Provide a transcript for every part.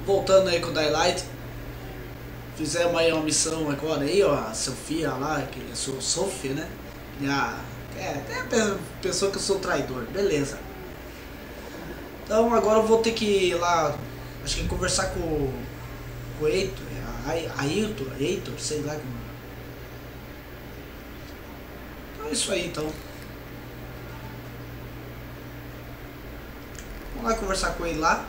voltando aí com o Daylight. Fizemos aí uma missão agora aí, ó, a Sofia lá, que eu sou Sophie, né? Até pensou que eu sou traidor, beleza. Então agora eu vou ter que ir lá, acho que conversar com o Heitor, Heitor, sei lá como. Então é isso aí então. Vamos lá conversar com ele lá.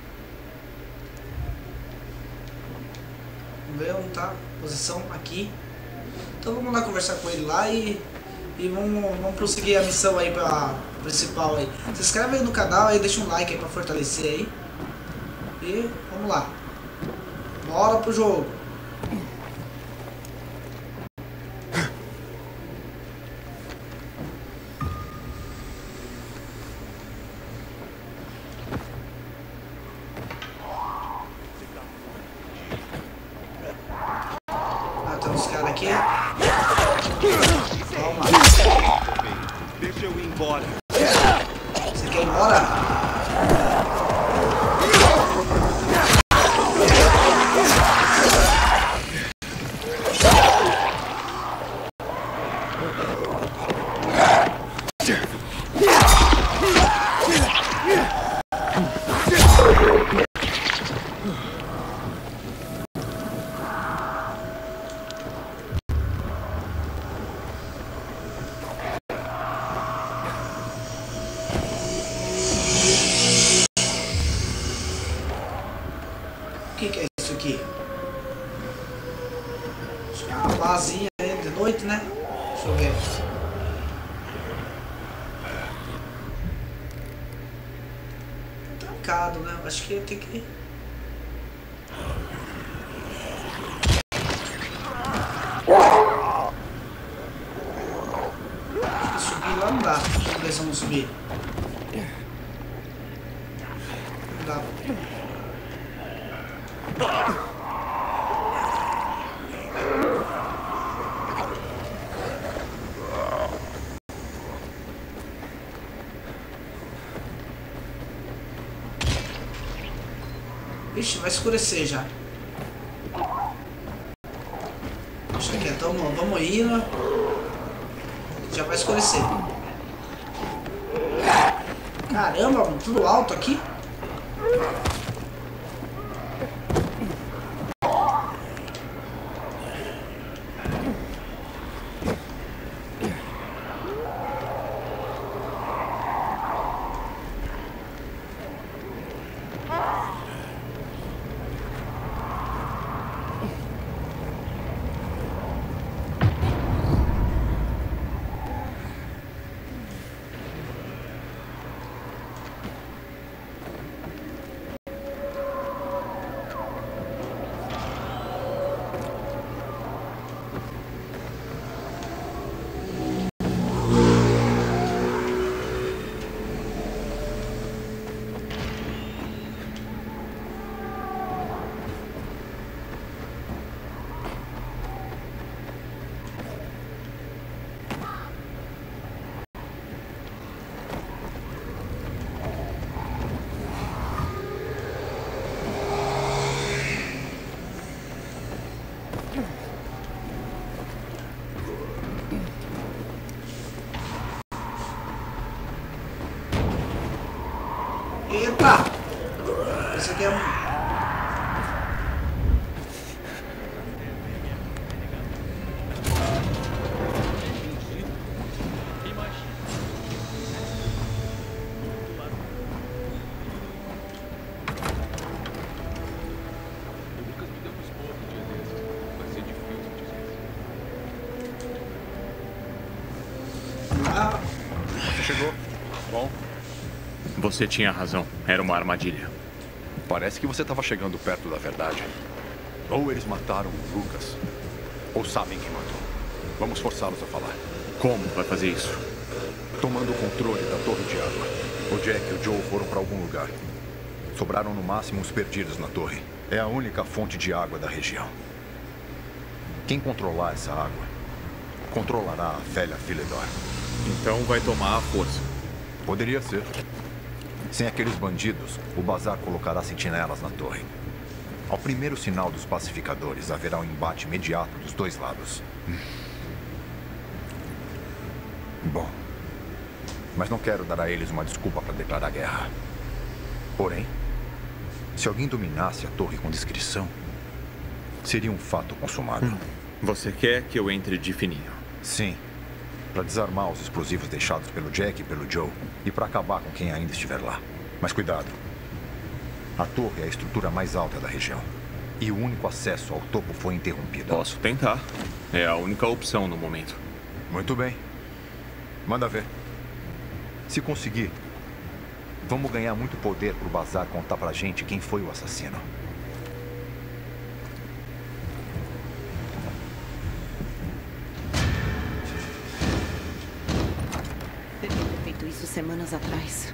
Vamos ver onde tá a posição aqui. Então vamos lá conversar com ele lá e vamos prosseguir a missão aí pra principal aí. Se inscreve aí no canal aí, deixa um like aí pra fortalecer aí. E vamos lá. Bora pro jogo. Ah, tem uns caras aqui. Calma. Deixa eu ir embora. Você quer ir embora? O que é isso aqui? Acho que é uma vasinha aí de noite, né? Deixa eu ver. Tá trancado, né? Acho que tem que... Acho que subir lá não dá. Deixa eu ver se eu não subir. Não dá. Ixi, vai escurecer já. Deixa aqui, então vamos indo. Já vai escurecer. Caramba, mano, tudo alto aqui. Eita! Esse aqui é um... Você chegou? Bom, Você tinha razão. Era uma armadilha. parece que você estava chegando perto da verdade. Ou eles mataram o Lucas, ou sabem quem matou. Vamos forçá-los a falar. Como vai fazer isso? Tomando o controle da torre de água. O Jack e o Joe foram para algum lugar. Sobraram no máximo uns perdidos na torre. É a única fonte de água da região. Quem controlar essa água, controlará a velha Philedor. Então vai tomar a força. Poderia ser. Sem aqueles bandidos, o Bazar colocará sentinelas na torre. Ao primeiro sinal dos pacificadores, haverá um embate imediato dos dois lados. Bom, mas não quero dar a eles uma desculpa para declarar guerra. Porém, se alguém dominasse a torre com discrição, seria um fato consumado. Você quer que eu entre de fininho? Sim, para desarmar os explosivos deixados pelo Jack e pelo Joe e para acabar com quem ainda estiver lá. Mas cuidado. A torre é a estrutura mais alta da região. E o único acesso ao topo foi interrompido. Posso tentar. É a única opção no momento. Muito bem. Manda ver. Se conseguir, vamos ganhar muito poder pro Bazar contar pra gente quem foi o assassino. Devia ter feito isso semanas atrás.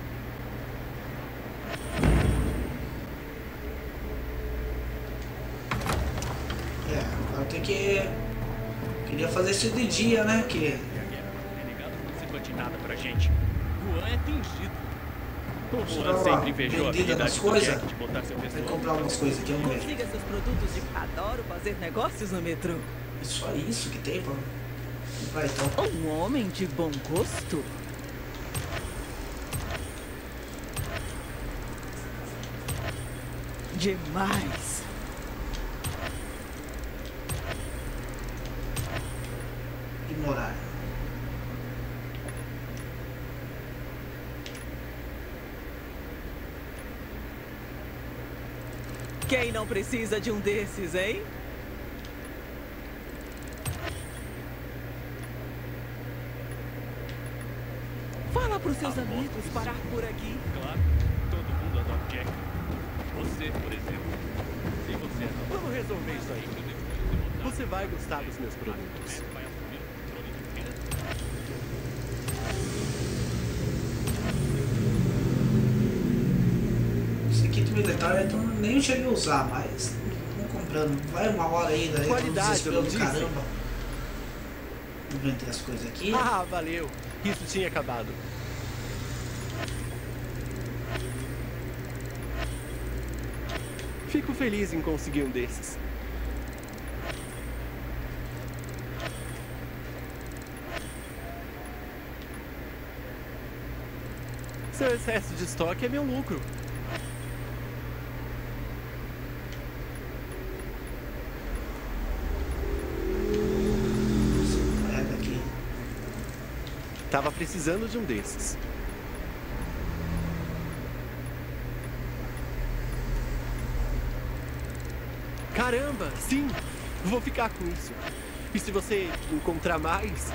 Agora tem que... Queria fazer isso de dia, né? Que... Não se de nada pra gente. Juan é fingido. O Juan Só sempre invejou a vendida nas habilidade do coisas. Jack de botar seu Tem que pessoal. comprar algumas coisas aqui, vamos ver. Consiga seus produtos de... Adoro fazer negócios no metrô. É só isso que tem pra comprar então. Um homem de bom gosto. Demais. Ignorar. Quem não precisa de um desses, hein? Fala pros seus amigos parar por aqui. Claro, todo mundo adora o Jack. Você, por exemplo. Se você não... Vamos resolver isso aí. Você vai gostar dos meus produtos. vai assumir o controle de vida. Esse kit militar então nem cheguei a usar, mas vamos comprando. Vai uma hora aí, daí Qualidade, eu não disse? caramba. Vou vender as coisas aqui. Ah, valeu. Isso tinha acabado. Fico feliz em conseguir um desses. Seu excesso de estoque é meu lucro. Pega aqui. Tava precisando de um desses. Caramba, sim! Vou ficar com isso. E se você encontrar mais...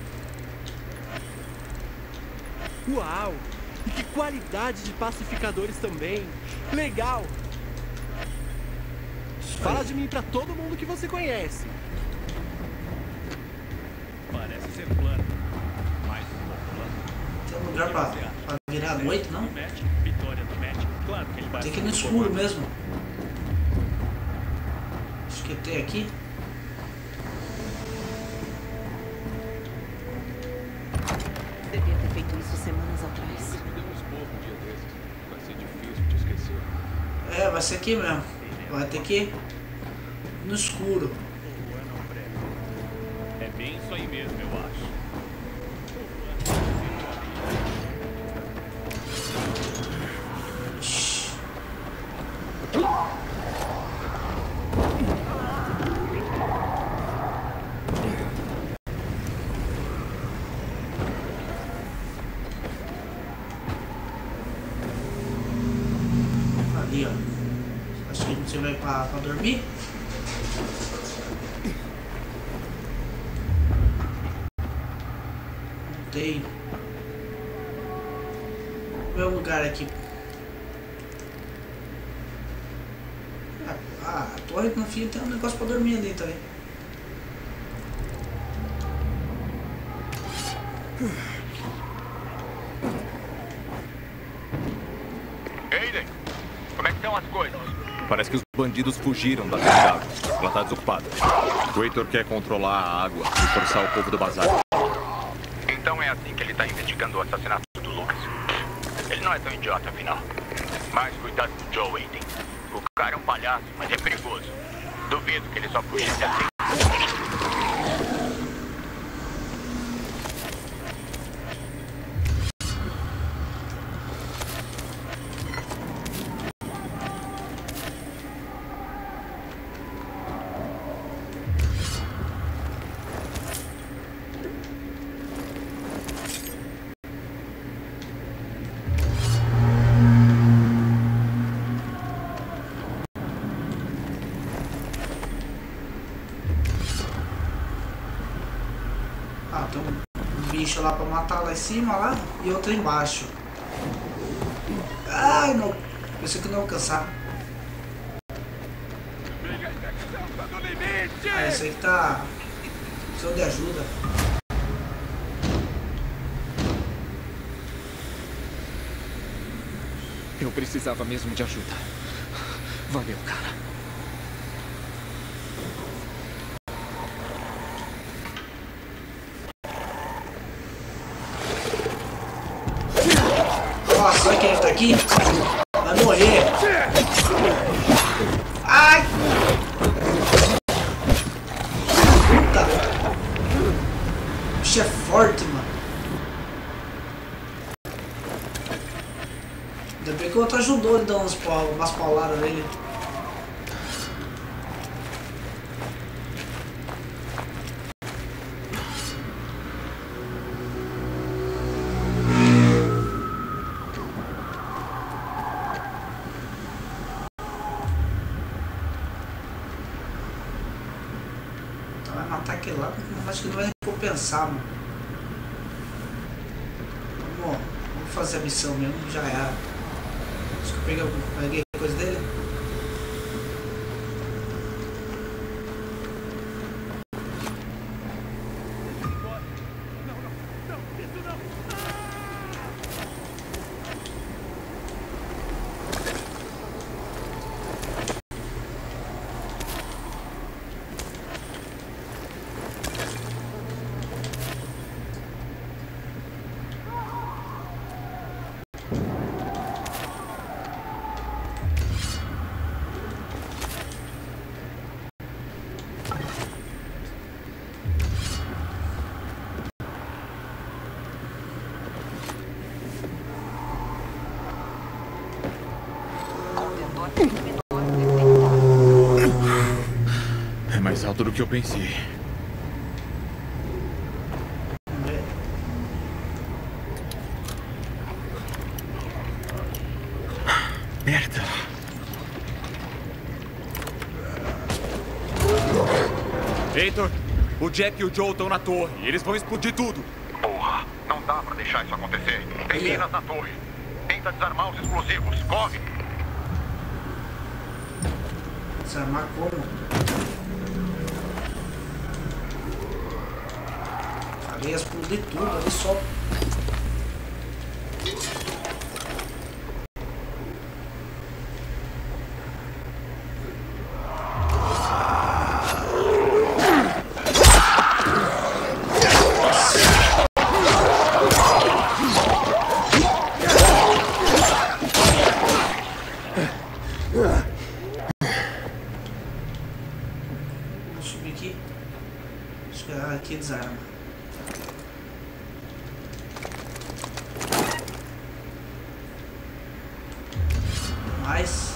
Uau! E que qualidade de pacificadores também! Legal! Fala de mim pra todo mundo que você conhece. Parece ser plano. Mais um pouco plano. Tem um lugar pra virar à noite, não? Do Matt, vitória do Matt. Claro que ele vai Tem que ir no assumir o escuro comando. mesmo. Acho que tem aqui. Devia ter feito isso semanas atrás. Me deu um esporro um dia desses. Vai ser difícil te esquecer. É, vai ser aqui mesmo. Vai ter que ir no escuro. O Juan não prega. É bem isso aí mesmo, eu acho. Shhh. Ali, ó. Acho que você vai pra dormir. Não tem. Qual é o lugar aqui? Ah, a torre no fim tem um negócio pra dormir ali também. Aiden, como é que estão as coisas? Parece que os bandidos fugiram da cidade. Ela tá desocupada. O Heitor quer controlar a água e forçar o povo do bazar. Então é assim que ele está investigando o assassinato do Lucas. Ele não é tão idiota, afinal. Mas cuidado com o Joe, Aiden. O cara é um palhaço, mas é perigoso. Duvido que ele só fugisse assim. Ah, tem um bicho lá pra matar lá em cima lá e outro embaixo. Ai, não. Pensei que não ia alcançar. Ah, esse aí que tá precisando de ajuda. Eu precisava mesmo de ajuda. Valeu, cara. Nossa, olha quem tá aqui. Vai morrer. Ai! Puta! O bicho é forte, mano. Ainda bem que o outro ajudou ele, dando umas pauladas nele. Vai matar aquele lá, acho que não vai compensar, mano. Vamos fazer a missão mesmo, já era. Acho que eu peguei coisa dele. É mais alto do que eu pensei. Merda. Heitor, o Jack e o Joe estão na torre. Eles vão explodir tudo. Porra, não dá pra deixar isso acontecer. Tem minas na torre. Tenta desarmar os explosivos. Corre! Desarmar como? Falei, explodir tudo ali só. Vamos subir aqui. Acho que aqui desarma. Mais.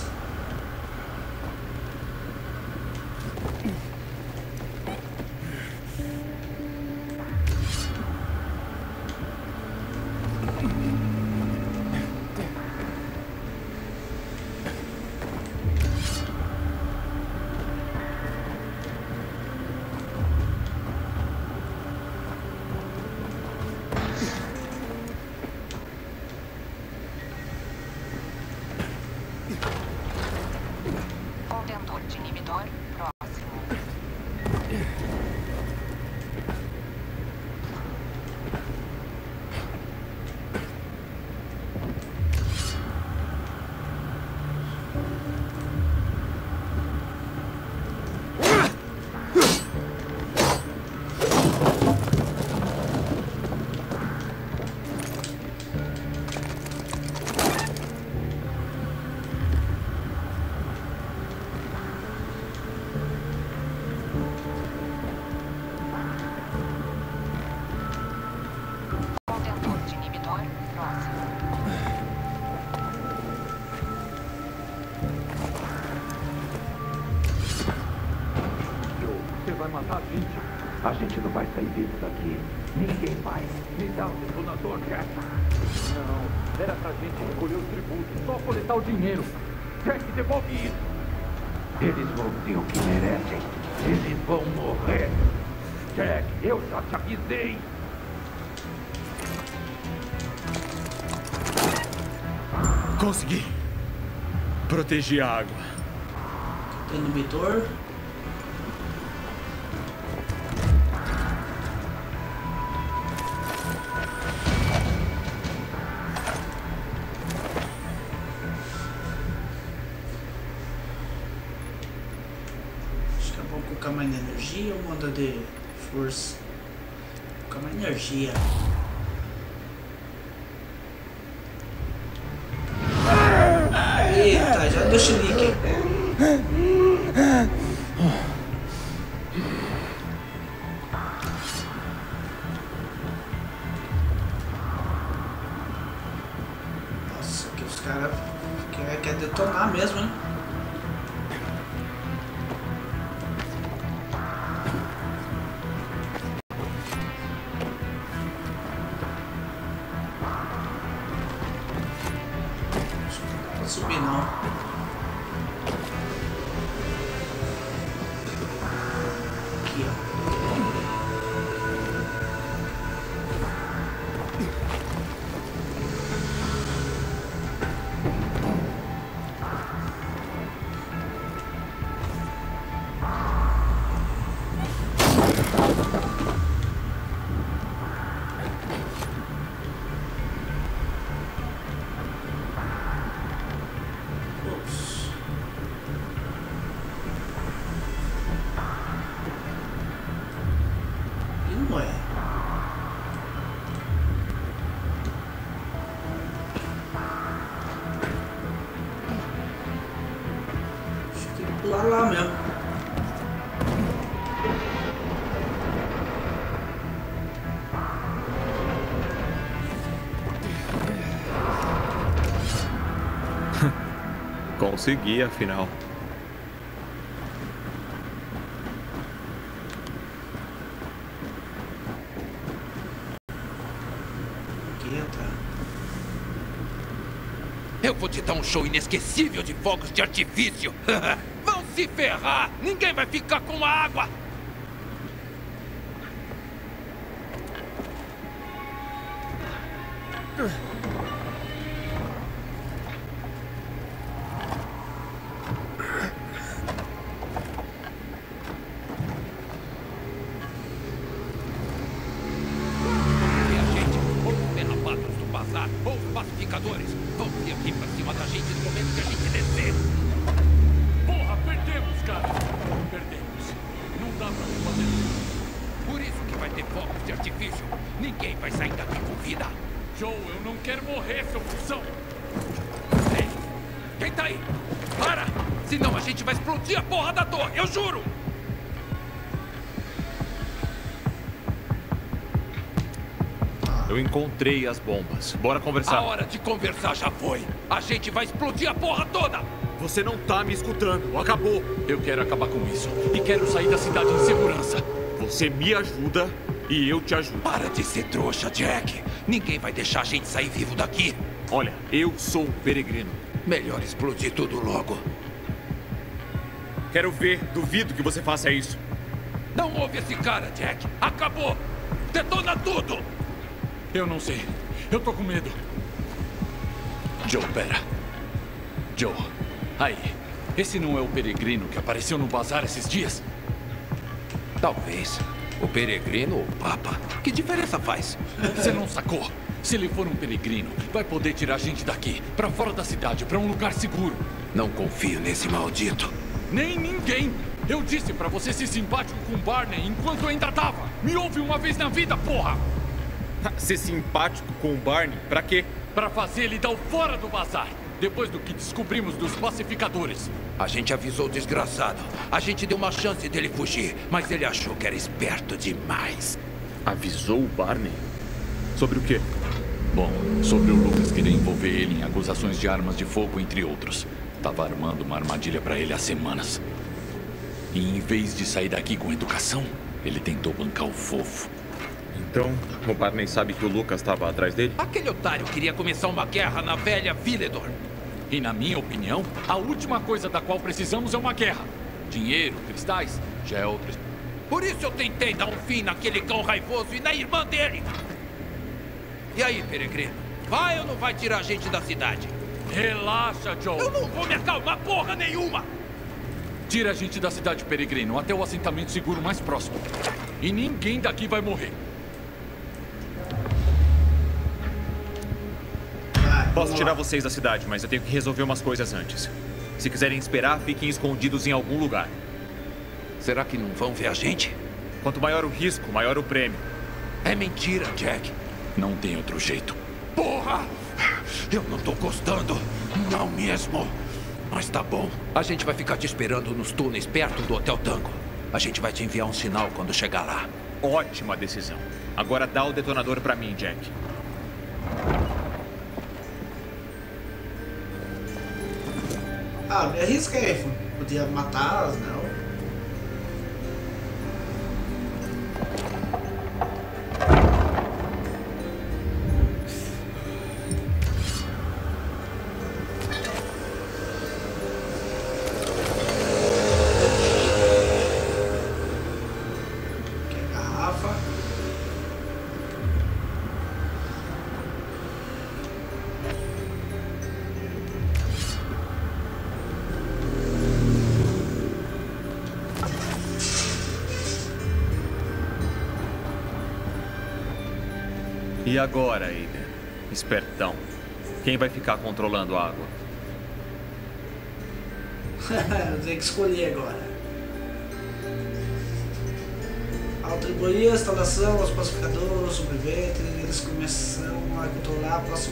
Contentor de inibidor próximo. vai matar a gente. A gente não vai sair vivo daqui. Ninguém vai. Me dá o detonador, Jack. Não, era pra gente recolher os tributos, só coletar o dinheiro. Jack, devolve isso. Eles vão ter o que merecem. Eles vão morrer. Jack, eu já te avisei. Consegui. Proteger a água. Inibidor. Acho que é bom colocar mais energia ou manda de força? Colocar mais energia. Eita, já deu chilique. Nossa, que os caras querem detonar mesmo, hein? Subir não. Aqui, ó. Lá mesmo. Consegui, afinal. Eu vou te dar um show inesquecível de fogos de artifício. Vão se ferrar! Ninguém vai ficar com a água! E a gente, ou os derrapados do bazar, ou os pacificadores, vão vir aqui pra cima da gente no momento que a gente descer. Porra, perdemos, cara. Perdemos. Não dá pra fazer. Por isso que vai ter fogos de artifício. Ninguém vai sair daqui com vida. Joe, eu não quero morrer, seu função. Ei, quem tá aí? Para! Senão a gente vai explodir a porra da torre, eu juro! Eu encontrei as bombas. Bora conversar. A hora de conversar já foi. A gente vai explodir a porra toda! Você não tá me escutando. Acabou. Eu quero acabar com isso. E quero sair da cidade em segurança. Você me ajuda e eu te ajudo. Para de ser trouxa, Jack. Ninguém vai deixar a gente sair vivo daqui. Olha, eu sou um peregrino. Melhor explodir tudo logo. Quero ver. Duvido que você faça isso. Não ouve esse cara, Jack. Acabou. Detona tudo. Eu não sei. Eu tô com medo. Joe, pera. Joe, aí. Esse não é o peregrino que apareceu no bazar esses dias? Talvez. O peregrino ou o papa. Que diferença faz? Você não sacou? Se ele for um peregrino, vai poder tirar a gente daqui, pra fora da cidade, pra um lugar seguro. Não confio nesse maldito. Nem ninguém. Eu disse pra você ser simpático com Barney enquanto eu ainda tava. Me ouve uma vez na vida, porra! Ser simpático com o Barney? Pra quê? Pra fazer ele dar o fora do bazar. Depois do que descobrimos dos pacificadores. A gente avisou o desgraçado. A gente deu uma chance dele fugir, mas ele achou que era esperto demais. Avisou o Barney? Sobre o quê? Bom, sobre o Lucas querer envolver ele em acusações de armas de fogo, entre outros. Tava armando uma armadilha pra ele há semanas. E em vez de sair daqui com educação, ele tentou bancar o fofo. Então, o Barney sabe que o Lucas estava atrás dele? Aquele otário queria começar uma guerra na velha Villedor. E na minha opinião, a última coisa da qual precisamos é uma guerra. Dinheiro, cristais, já é outra. Por isso eu tentei dar um fim naquele cão raivoso e na irmã dele. E aí, Peregrino? Vai ou não vai tirar a gente da cidade? Relaxa, Joe. Eu não vou me acalmar porra nenhuma. Tira a gente da cidade, Peregrino, até o assentamento seguro mais próximo. E ninguém daqui vai morrer. Posso tirar vocês da cidade, mas eu tenho que resolver umas coisas antes. Se quiserem esperar, fiquem escondidos em algum lugar. Será que não vão ver a gente? Quanto maior o risco, maior o prêmio. É mentira, Jack. Não tem outro jeito. Porra! Eu não tô gostando. Não mesmo. Mas tá bom. A gente vai ficar te esperando nos túneis perto do Hotel Tango. A gente vai te enviar um sinal quando chegar lá. Ótima decisão. Agora dá o detonador pra mim, Jack. Ah, me arrisca aí. Podia matá-las, não. Aqui é a garrafa. E agora, Aiden? Espertão. Quem vai ficar controlando a água? Tem que escolher agora. Atribuir a instalação aos pacificadores, sobreviventes, eles começam a controlar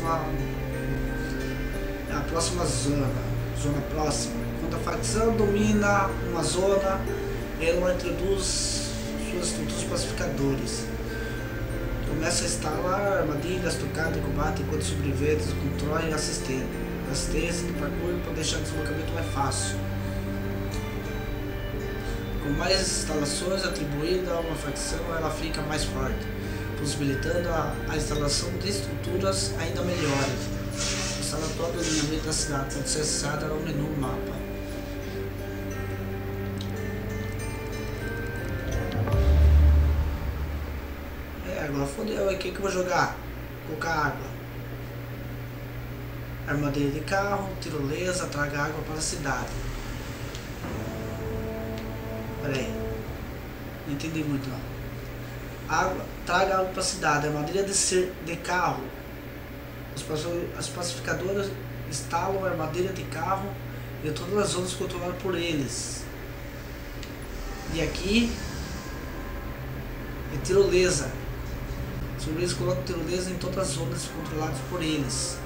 a próxima zona próxima. Quando a facção domina uma zona, ela introduz suas estruturas pacificadores. Começa a instalar armadilhas, tocadas de combate enquanto sobreviventes controlam a assistência de percurso para deixar o deslocamento mais fácil. Com mais instalações atribuídas a uma facção, ela fica mais forte, possibilitando a instalação de estruturas ainda melhores. Instala todo o alinhamento da cidade, pode ser acessada no menu do mapa. Agora fodeu, aí o que eu vou jogar? Colocar água. Armadilha de carro, tirolesa, traga água para a cidade. Pera aí. Não entendi muito não. Água, traga água para a cidade. Armadilha de carro. As pacificadoras instalam armadilha de carro em todas as zonas controladas por eles. E aqui é tirolesa. Eles colocam tirolesa em todas as zonas controladas por eles.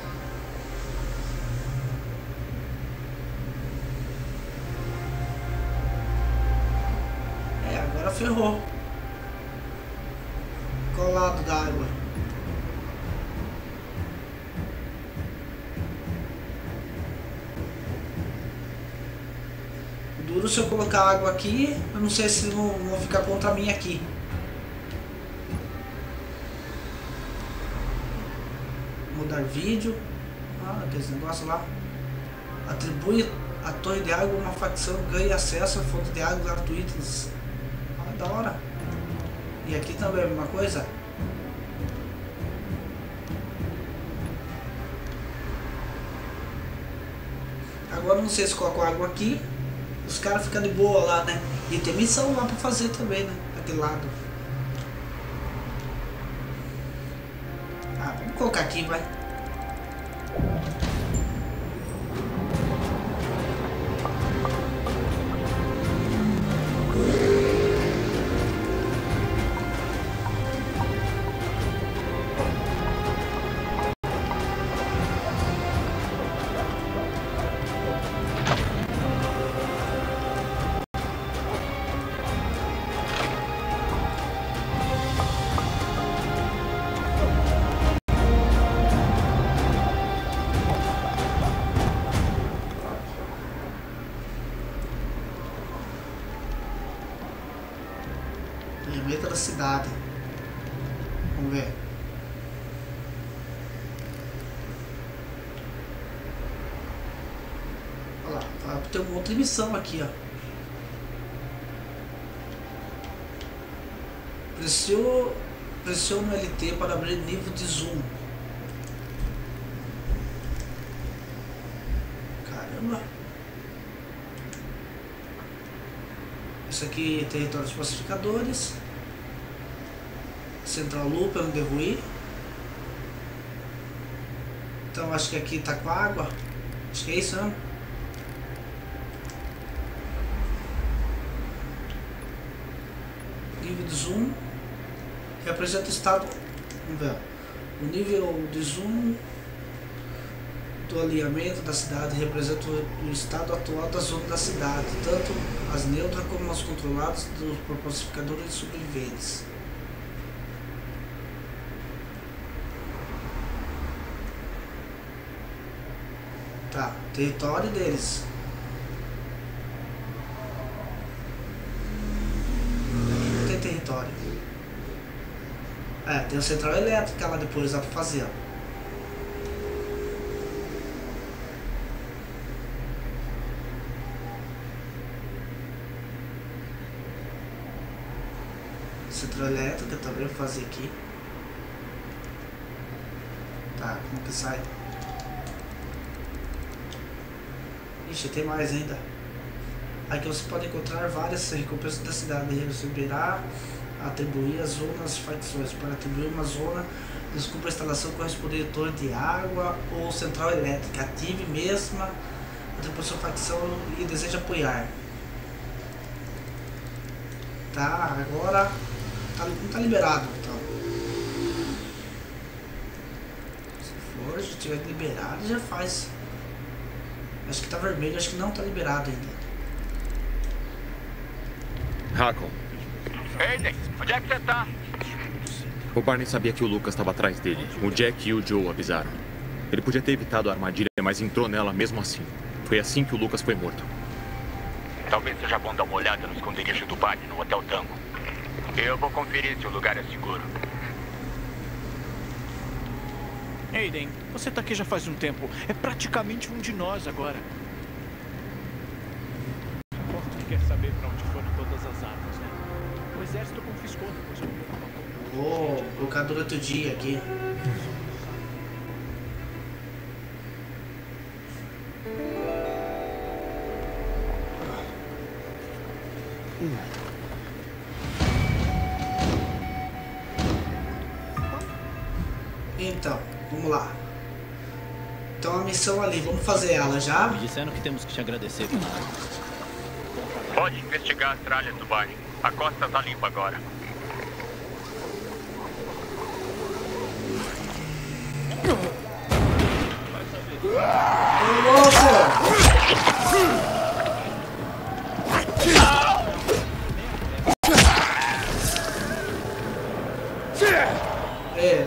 Agora ferrou. Qual lado da água? O duro se eu colocar água aqui, eu não sei se vão ficar contra mim aqui. Mudar vídeo. Aqueles negócios lá. Atribui a torre de água a uma facção, ganha acesso a fontes de água gratuitas. Da hora. E aqui também é a mesma coisa. Agora não sei se coloco água aqui. Os caras ficam de boa lá, né? E tem missão lá pra fazer também, né? Daquele lado. Vamos colocar aqui, vai. cerca da cidade. Vamos ver. Olha lá, tem uma outra missão aqui, ó. Pressione o LT para abrir nível de zoom. Caramba. Isso aqui é território dos pacificadores. Central Loop, eu não devo ir. Então acho que aqui tá com água. Acho que é isso, né? Nível de zoom representa o estado. Vamos ver. O nível de zoom do alinhamento da cidade representa o estado atual da zona da cidade, tanto as neutras como as controladas por pacificadores e sobreviventes. Tá, território deles. Aqui não tem território. É, tem a central elétrica lá depois, dá pra fazer, ó. Central elétrica também vou fazer aqui. Tá, como que sai? Ixi, tem mais ainda. Aqui você pode encontrar várias recompensas da cidade. Receberá atribuir as zonas facções. Para atribuir uma zona, desculpa a instalação correspondente a torre de água ou central elétrica. Ative mesma atribuição facção e deseja apoiar. Tá, agora não tá liberado, então. Se for, se tiver liberado, já faz. Acho que tá vermelho, acho que não tá liberado ainda. Hakon. Aiden, onde é que você tá? O Barney sabia que o Lucas estava atrás dele. O Jack e o Joe avisaram. Ele podia ter evitado a armadilha, mas entrou nela mesmo assim. Foi assim que o Lucas foi morto. Talvez seja bom dar uma olhada no esconderijo do Barney no Hotel Tango. Eu vou conferir se o lugar é seguro. Aiden, você tá aqui já faz um tempo. É praticamente um de nós agora. Aposto que quer saber pra onde foram todas as armas, né? O exército confiscou depois. Vou colocar durante o dia aqui. Então, vamos lá. Então a missão ali, vamos fazer ela já. Me disseram que temos que te agradecer. Pode investigar as tralhas do Barney. A costa tá limpa agora. Ô, louco! É.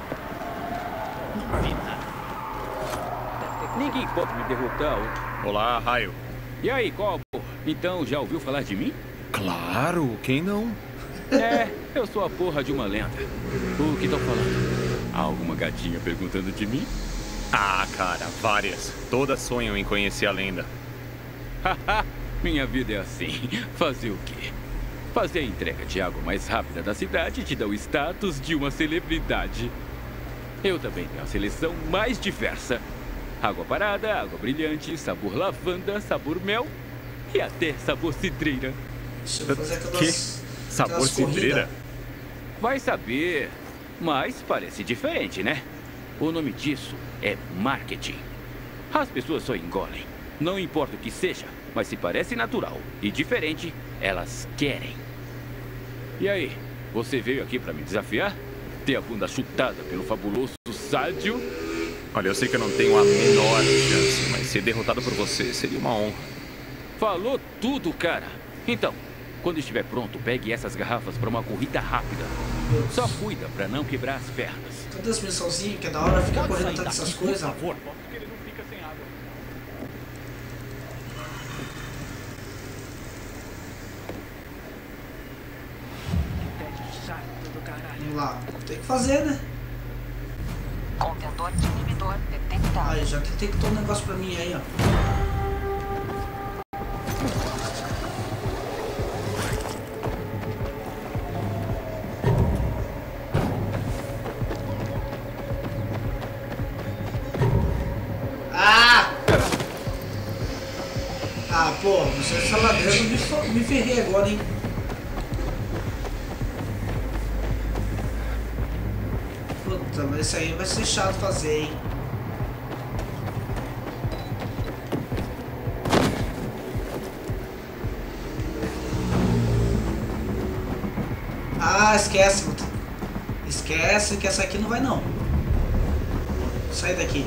Ninguém pode me derrotar. Olá, Raio. E aí, Cobo? Então, já ouviu falar de mim? Claro, quem não? É, eu sou a porra de uma lenda. O que estão falando? Há alguma gatinha perguntando de mim? Ah, cara, várias. Todas sonham em conhecer a lenda. Haha, minha vida é assim. Fazer o quê? Fazer a entrega de água mais rápida da cidade te dá o status de uma celebridade. Eu também tenho a seleção mais diversa. Água parada, água brilhante, sabor lavanda, sabor mel e até sabor cidreira. Deixa eu fazer aquelas, que? Sabor cidreira? Vai saber, mas parece diferente, né? O nome disso é marketing. As pessoas só engolem. Não importa o que seja, mas se parece natural e diferente, elas querem. E aí, você veio aqui pra me desafiar? Ter a bunda chutada pelo fabuloso Sádio? Olha, eu sei que eu não tenho a menor chance, mas ser derrotado por você seria uma honra. Falou tudo, cara. Então, quando estiver pronto, pegue essas garrafas pra uma corrida rápida. Só cuida pra não quebrar as pernas. Cadê as missãozinhas que é da hora ficar correndo tanto essas coisas? Por favor, porque ele não fica sem água. lá. Tem que fazer, né? Contentor de inibidor detectado. Aí, já detectou um negócio pra mim aí, ó. Ah, pô, você é saladeiro, me ferrei agora, hein? Puta, mas isso aí vai ser chato fazer, hein? Ah, esquece, puta. Esquece que essa aqui não vai não. Sai daqui.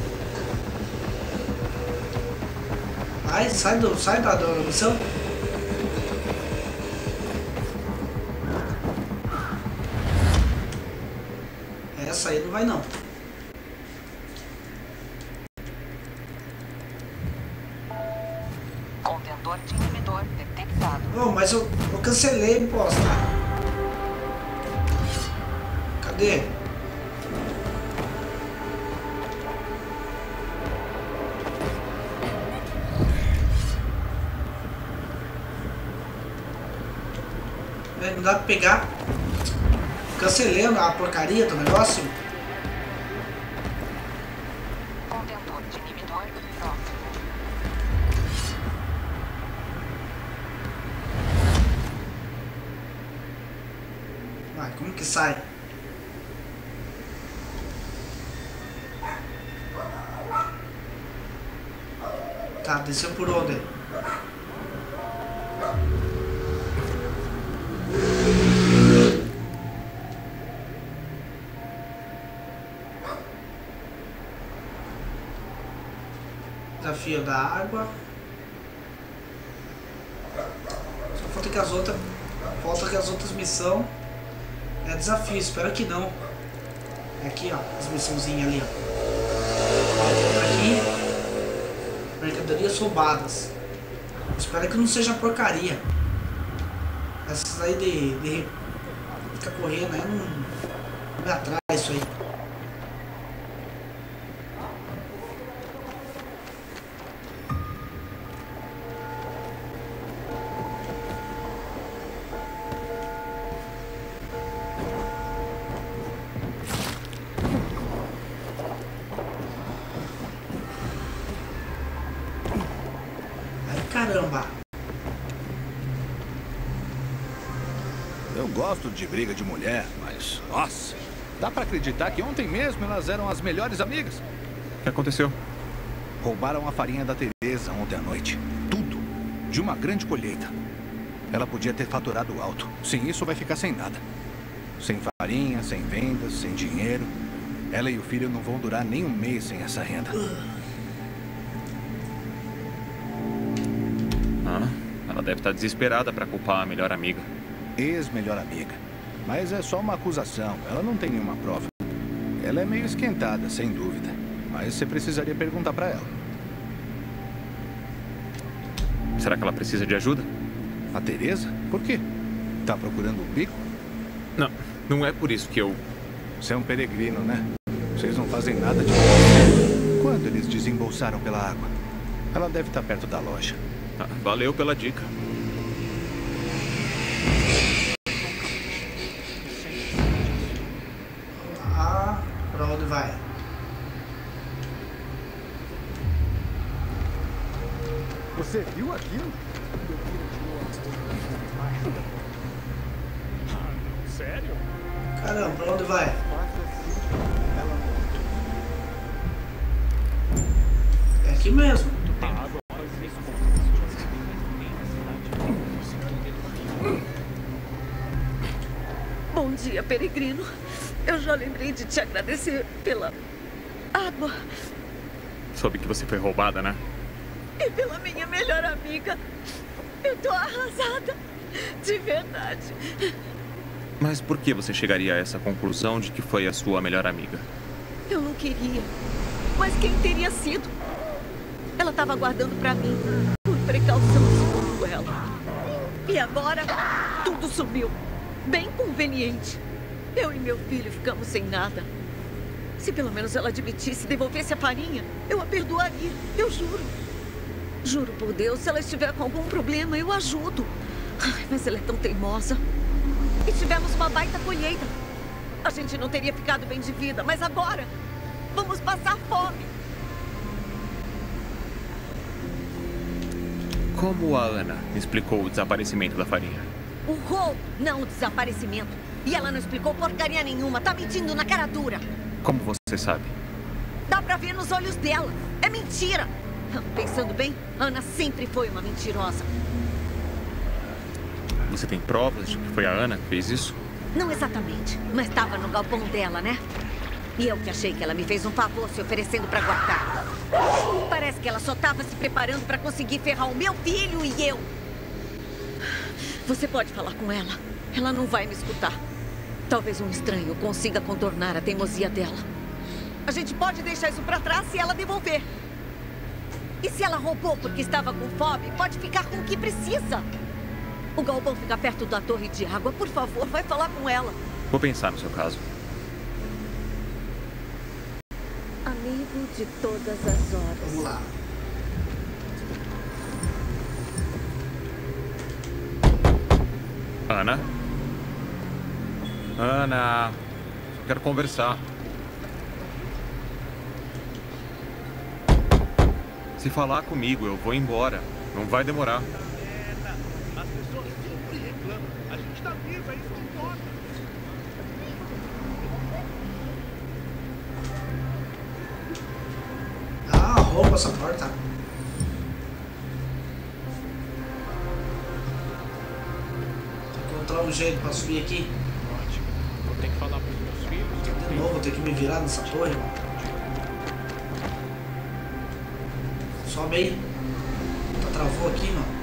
Ai, sai da missão. Essa aí não vai não. Contentor de inibidor detectado. Oh, mas eu cancelei, imposta. Cadê? Não dá pra pegar. Cancelei a porcaria do negócio. Contentor de inibidor próximo. Vai, como que sai? Tá, desceu por onde? Desafio da água. Só falta que as outras missões é desafio, espero que não. É aqui, ó, as missãozinhas ali, ó. Aqui, mercadorias roubadas. Espero que não seja porcaria. Essas aí de ficar correndo aí não me atrai isso aí. Caramba! Eu gosto de briga de mulher, mas... Nossa! Dá pra acreditar que ontem mesmo elas eram as melhores amigas? O que aconteceu? Roubaram a farinha da Teresa ontem à noite. Tudo. De uma grande colheita. Ela podia ter faturado alto. Sem isso, vai ficar sem nada. Sem farinha, sem vendas, sem dinheiro. Ela e o filho não vão durar nem um mês sem essa renda. Ela deve estar desesperada para culpar a melhor amiga. Ex-melhor amiga. Mas é só uma acusação. Ela não tem nenhuma prova. Ela é meio esquentada, sem dúvida. Mas você precisaria perguntar para ela. Será que ela precisa de ajuda? A Teresa? Por quê? Tá procurando um bico? Não, não é por isso que eu... Você é um peregrino, né? Vocês não fazem nada de... Quando eles desembolsaram pela água? Ela deve estar perto da loja. Valeu pela dica. Ah, pra onde vai? Você viu aquilo? Sério? Caramba, pra onde vai? É aqui mesmo. Bom dia, peregrino. Eu já lembrei de te agradecer pela água. Soube que você foi roubada, né? E pela minha melhor amiga. Eu tô arrasada. De verdade. Mas por que você chegaria a essa conclusão de que foi a sua melhor amiga? Eu não queria. Mas quem teria sido? Ela estava guardando pra mim. Por precaução, segundo ela. E agora, tudo sumiu. Bem conveniente. Eu e meu filho ficamos sem nada. Se pelo menos ela admitisse e devolvesse a farinha, eu a perdoaria. Eu juro. Juro por Deus, se ela estiver com algum problema, eu ajudo. Ai, mas ela é tão teimosa. E tivemos uma baita colheita. A gente não teria ficado bem de vida, mas agora vamos passar fome. Como a Ana explicou o desaparecimento da farinha? O roubo, não o desaparecimento. E ela não explicou porcaria nenhuma. Tá mentindo na cara dura. Como você sabe? Dá pra ver nos olhos dela. É mentira. Pensando bem, Ana sempre foi uma mentirosa. Você tem provas de que foi a Ana que fez isso? Não exatamente, mas estava no galpão dela, né? E eu que achei que ela me fez um favor se oferecendo pra guardar. Parece que ela só estava se preparando pra conseguir ferrar o meu filho e eu. Você pode falar com ela. Ela não vai me escutar. Talvez um estranho consiga contornar a teimosia dela. A gente pode deixar isso pra trás se ela devolver. E se ela roubou porque estava com fome, pode ficar com o que precisa. O galpão fica perto da torre de água. Por favor, vai falar com ela. Vou pensar no seu caso. Amigo de todas as horas. Vamos lá. Ana? Ana, só quero conversar. Se falar comigo, eu vou embora. Não vai demorar. As pessoas sempre reclamam. A gente tá vivo, é isso que importa. Ah, roupa essa porta. Encontrar um jeito pra subir aqui. Ótimo. Vou ter que falar pros meus filhos. De novo, vou ter que me virar nessa torre. Sobe aí. Travou aqui, mano.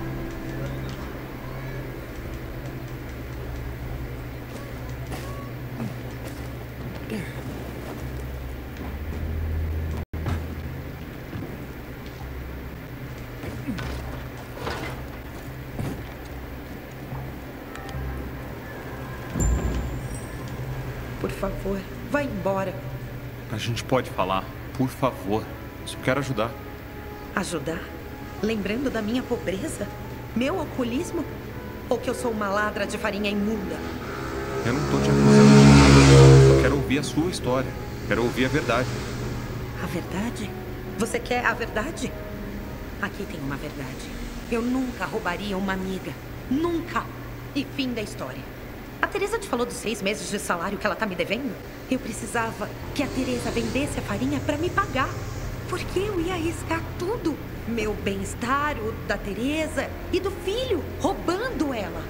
Por favor, vai embora. A gente pode falar, por favor. Só quero ajudar. Ajudar? Lembrando da minha pobreza? Meu alcoolismo? Ou que eu sou uma ladra de farinha imunda? Eu não tô te acusando de nada. Só quero ouvir a sua história. Quero ouvir a verdade. A verdade? Você quer a verdade? Aqui tem uma verdade. Eu nunca roubaria uma amiga. Nunca! E fim da história. A Teresa te falou dos 6 meses de salário que ela tá me devendo? Eu precisava que a Teresa vendesse a farinha pra me pagar. Porque eu ia arriscar tudo. Meu bem-estar, o da Teresa e do filho, roubando ela.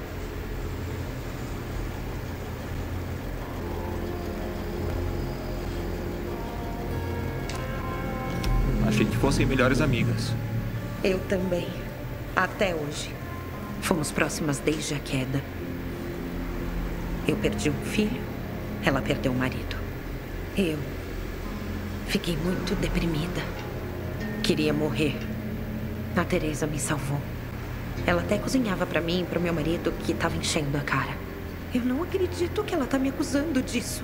Achei que fossem melhores amigas. Eu também. Até hoje. Fomos próximas desde a queda. Eu perdi um filho, ela perdeu o marido. Eu fiquei muito deprimida. Queria morrer. A Teresa me salvou. Ela até cozinhava pra mim e pro meu marido, que tava enchendo a cara. Eu não acredito que ela tá me acusando disso.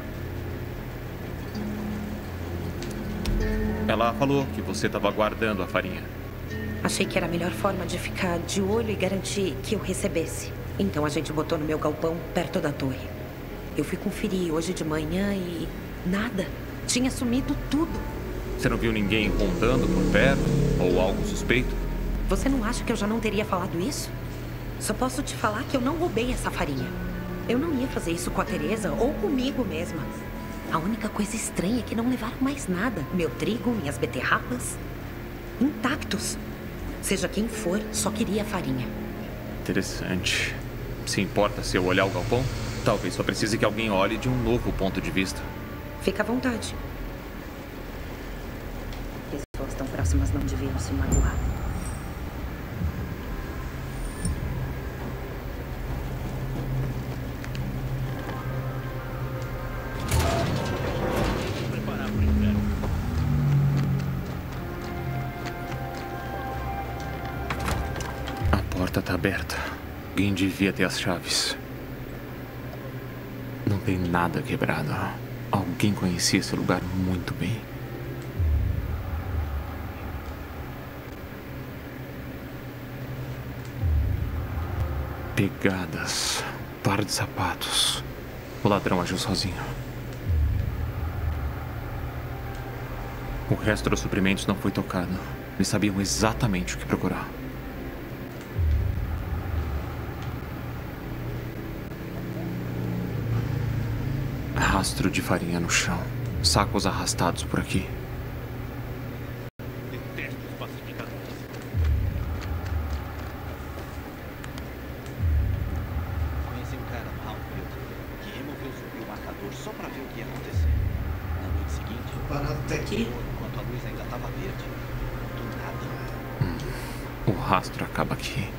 Ela falou que você estava guardando a farinha. Achei que era a melhor forma de ficar de olho e garantir que eu recebesse. Então a gente botou no meu galpão, perto da torre. Eu fui conferir hoje de manhã e nada. Tinha sumido tudo. Você não viu ninguém rondando por perto? Ou algo suspeito? Você não acha que eu já não teria falado isso? Só posso te falar que eu não roubei essa farinha. Eu não ia fazer isso com a Teresa ou comigo mesma. A única coisa estranha é que não levaram mais nada. Meu trigo, minhas beterrabas, intactos. Seja quem for, só queria a farinha. Interessante. Se importa se eu olhar o galpão? Talvez só precise que alguém olhe de um novo ponto de vista. Fica à vontade. Pessoas tão próximas não deviam se magoar. Preparar pro inverno. A porta tá aberta. Alguém devia ter as chaves. Não tem nada quebrado. Alguém conhecia esse lugar muito bem. Pegadas. Par de sapatos. O ladrão agiu sozinho. O resto dos suprimentos não foi tocado. Eles sabiam exatamente o que procurar. Rastro de farinha no chão. Sacos arrastados por aqui. Detesto os pacificadores. Conheci um cara no Roundfield que removeu o marcador só pra ver o que ia acontecer. Na noite seguinte, parado até aqui, enquanto a luz ainda estava verde, do nada. O rastro acaba aqui.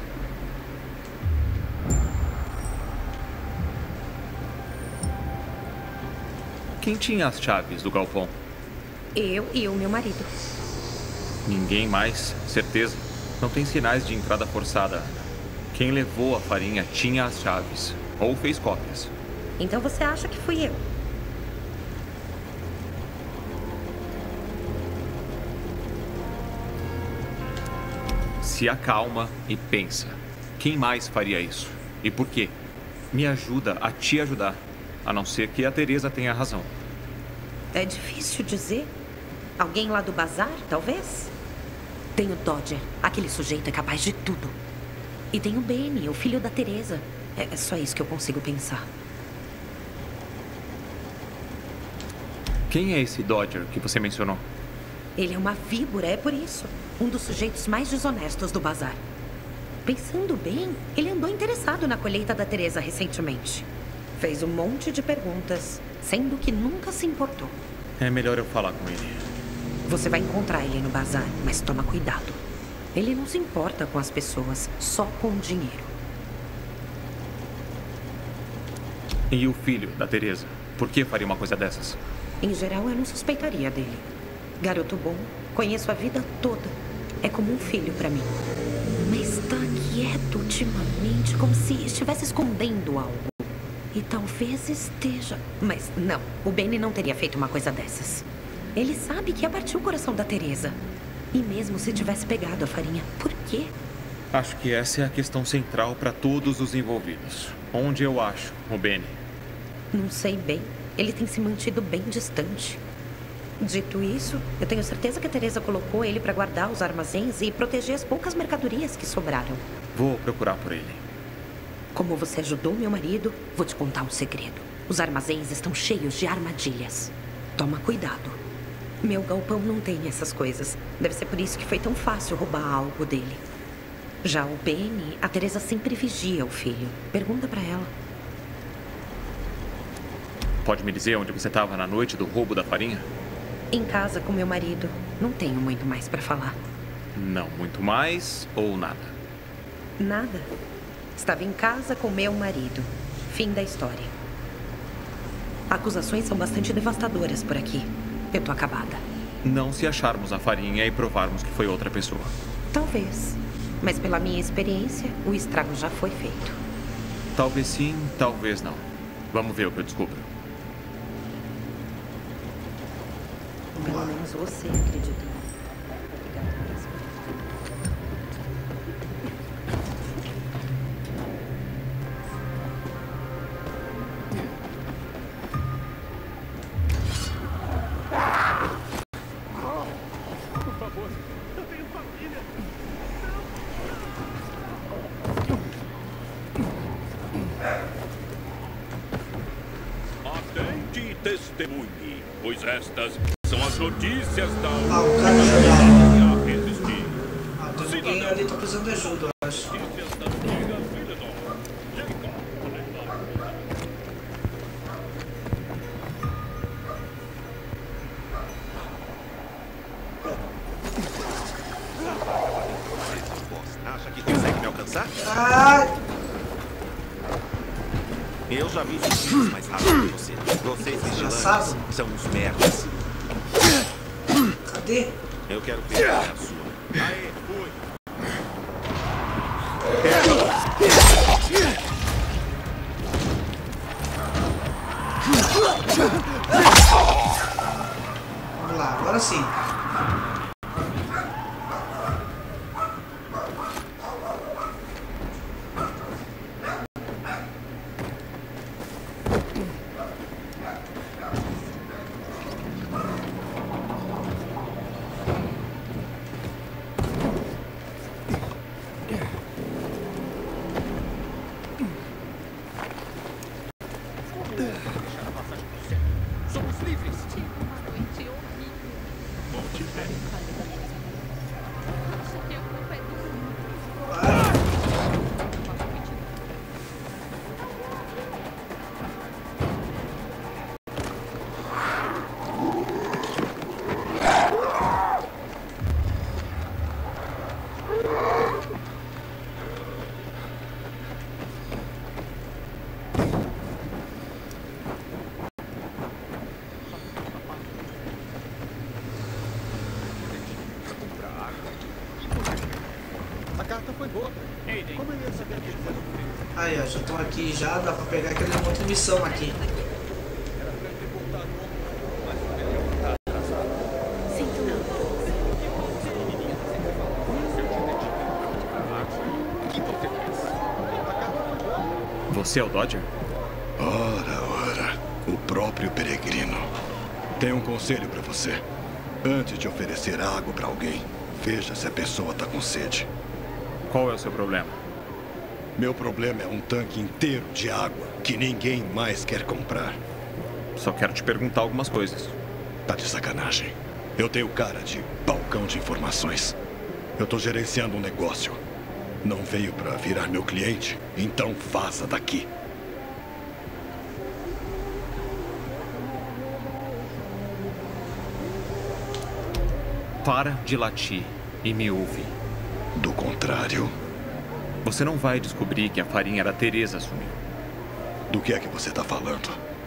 Quem tinha as chaves do galpão? Eu e o meu marido. Ninguém mais? Certeza? Não tem sinais de entrada forçada, Ana. Quem levou a farinha tinha as chaves. Ou fez cópias. Então você acha que fui eu? Se acalma e pensa. Quem mais faria isso? E por quê? Me ajuda a te ajudar. A não ser que a Teresa tenha razão. É difícil dizer. Alguém lá do bazar, talvez? Tem o Dodger. Aquele sujeito é capaz de tudo. E tem o Benny, o filho da Teresa. É só isso que eu consigo pensar. Quem é esse Dodger que você mencionou? Ele é uma víbora, é por isso. Um dos sujeitos mais desonestos do bazar. Pensando bem, ele andou interessado na colheita da Teresa recentemente. Fez um monte de perguntas, sendo que nunca se importou. É melhor eu falar com ele. Você vai encontrar ele no bazar, mas toma cuidado. Ele não se importa com as pessoas, só com o dinheiro. E o filho da Teresa? Por que faria uma coisa dessas? Em geral, eu não suspeitaria dele. Garoto bom, conheço a vida toda. É como um filho pra mim. Mas tá quieto ultimamente, como se estivesse escondendo algo. E talvez esteja... Mas não, o Benny não teria feito uma coisa dessas. Ele sabe que ia partir o coração da Teresa. E mesmo se tivesse pegado a farinha, por quê? Acho que essa é a questão central para todos os envolvidos. Onde eu acho o Benny? Não sei bem. Ele tem se mantido bem distante. Dito isso, eu tenho certeza que a Teresa colocou ele para guardar os armazéns e proteger as poucas mercadorias que sobraram. Vou procurar por ele. Como você ajudou meu marido, vou te contar um segredo. Os armazéns estão cheios de armadilhas. Toma cuidado. Meu galpão não tem essas coisas. Deve ser por isso que foi tão fácil roubar algo dele. Já o Benny, a Teresa sempre vigia o filho. Pergunta pra ela. Pode me dizer onde você estava na noite do roubo da farinha? Em casa com meu marido. Não tenho muito mais pra falar. Não, muito mais ou nada? Nada. Estava em casa com meu marido. Fim da história. Acusações são bastante devastadoras por aqui. Eu tô acabada. Não se acharmos a farinha e provarmos que foi outra pessoa. Talvez. Mas pela minha experiência, o estrago já foi feito. Talvez sim, talvez não. Vamos ver o que eu descubro. Pelo menos você acredita. Por favor, eu tenho família. Atente e testemunhe, pois estas são as notícias da o cara já a resistir. tem alguém ali, tá precisando de ajuda, eu acho. Acha que consegue me alcançar? Eu já vi vigilantes mais rápido que você. Vocês vigilantes são uns merdas. Cadê? Eu quero pegar a sua. Aê, fui. A carta foi boa. Como eu ia saber que eles eram felizes? Aí, ó, já estão aqui já, dá pra pegar aquela outra missão aqui. Você é o Dodger? Ora, o próprio peregrino. Tenho um conselho pra você. Antes de oferecer água pra alguém, veja se a pessoa tá com sede. Qual é o seu problema? Meu problema é um tanque inteiro de água que ninguém mais quer comprar. Só quero te perguntar algumas coisas. Tá de sacanagem. Eu tenho cara de balcão de informações. Eu tô gerenciando um negócio. Não veio pra virar meu cliente? Então vaza daqui. Para de latir e me ouve. Do contrário. Você não vai descobrir que a farinha da Teresa sumiu. Do que é que você tá falando?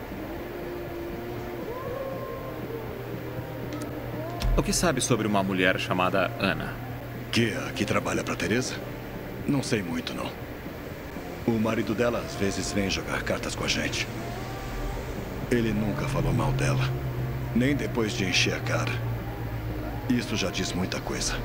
O que sabe sobre uma mulher chamada Ana? Que trabalha pra Teresa? Não sei muito, não. O marido dela às vezes vem jogar cartas com a gente. Ele nunca falou mal dela. Nem depois de encher a cara. Isso já diz muita coisa.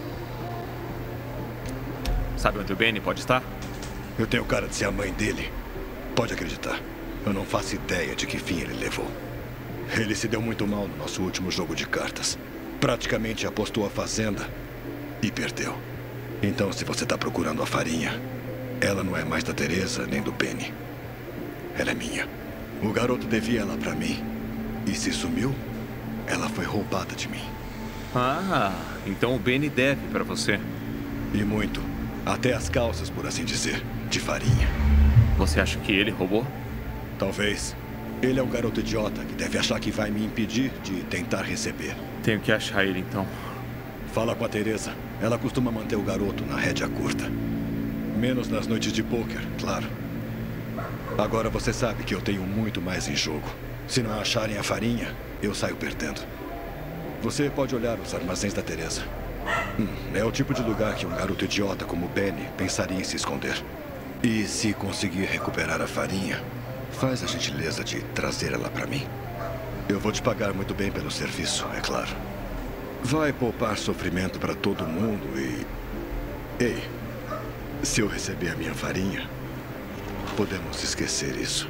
Sabe onde o Benny pode estar? Eu tenho cara de ser a mãe dele. Pode acreditar. Eu não faço ideia de que fim ele levou. Ele se deu muito mal no nosso último jogo de cartas. Praticamente apostou a fazenda e perdeu. Então, se você está procurando a farinha, ela não é mais da Teresa nem do Benny. Ela é minha. O garoto devia ela para mim. E se sumiu, ela foi roubada de mim. Ah, então o Benny deve para você. E muito. Até as calças, por assim dizer, de farinha. Você acha que ele roubou? Talvez. Ele é um garoto idiota que deve achar que vai me impedir de tentar receber. Tenho que achar ele, então. Fala com a Teresa. Ela costuma manter o garoto na rédea curta. Menos nas noites de pôquer, claro. Agora você sabe que eu tenho muito mais em jogo. Se não acharem a farinha, eu saio perdendo. Você pode olhar os armazéns da Teresa. É o tipo de lugar que um garoto idiota como Benny pensaria em se esconder. E se conseguir recuperar a farinha, faz a gentileza de trazer ela para mim. Eu vou te pagar muito bem pelo serviço, é claro. Vai poupar sofrimento para todo mundo e... Ei, se eu receber a minha farinha, podemos esquecer isso.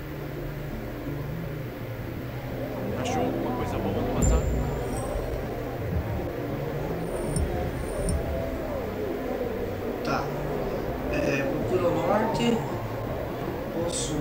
Achou alguma coisa boa no passado? Tá. Procura o norte ou sul?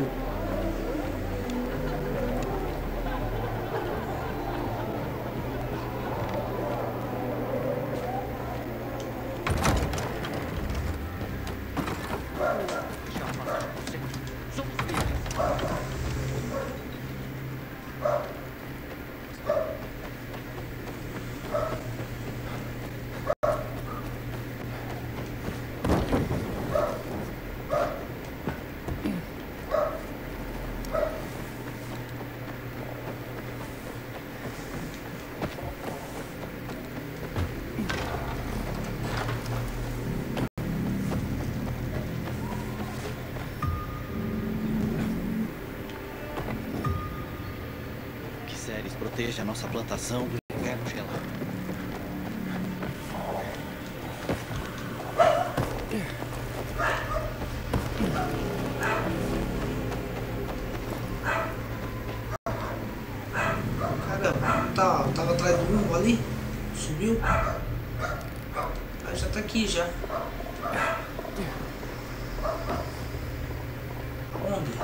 Proteja a nossa plantação do inverno gelado. Caramba, tava atrás do rumo ali. Subiu. Ah, já tá aqui já. Onde?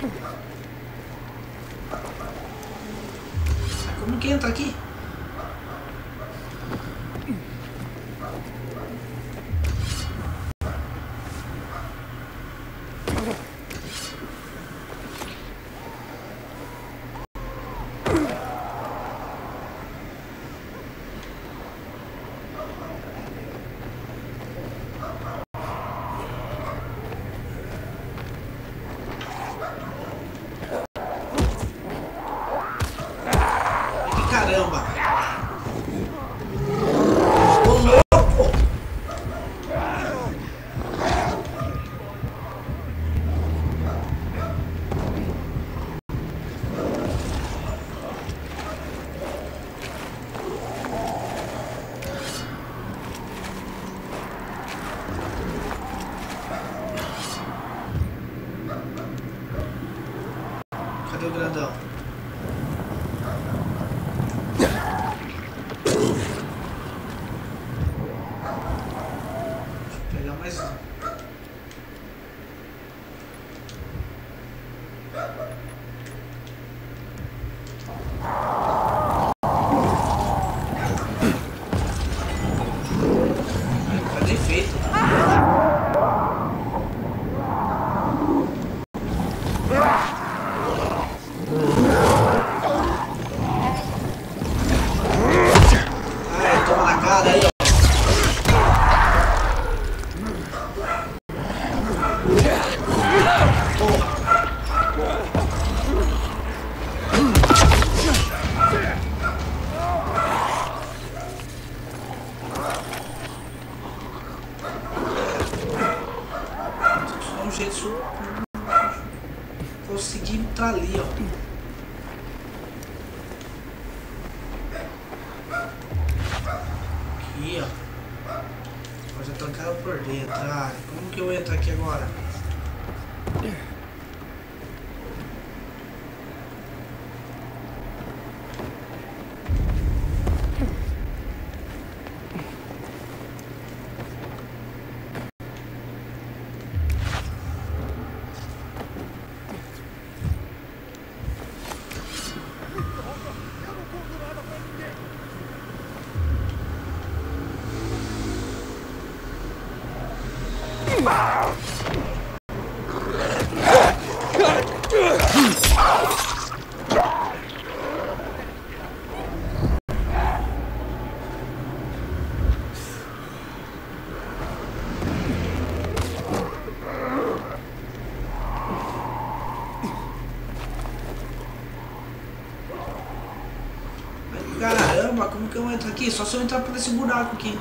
Como que entra aqui? Caramba! Ô louco! Cadê o grandão? Consegui entrar ali, ó. Aqui, ó. Mas eu trancaram por dentro. Ah, como que eu entro aqui agora? Caramba, como que eu entro aqui? Só se eu entrar por esse buraco aqui.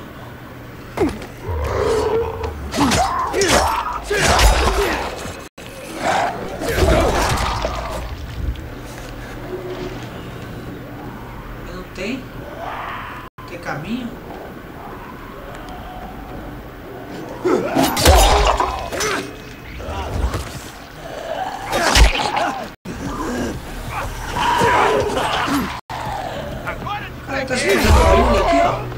Não tem? Tem caminho? Tá escutando o barulho aqui, ó.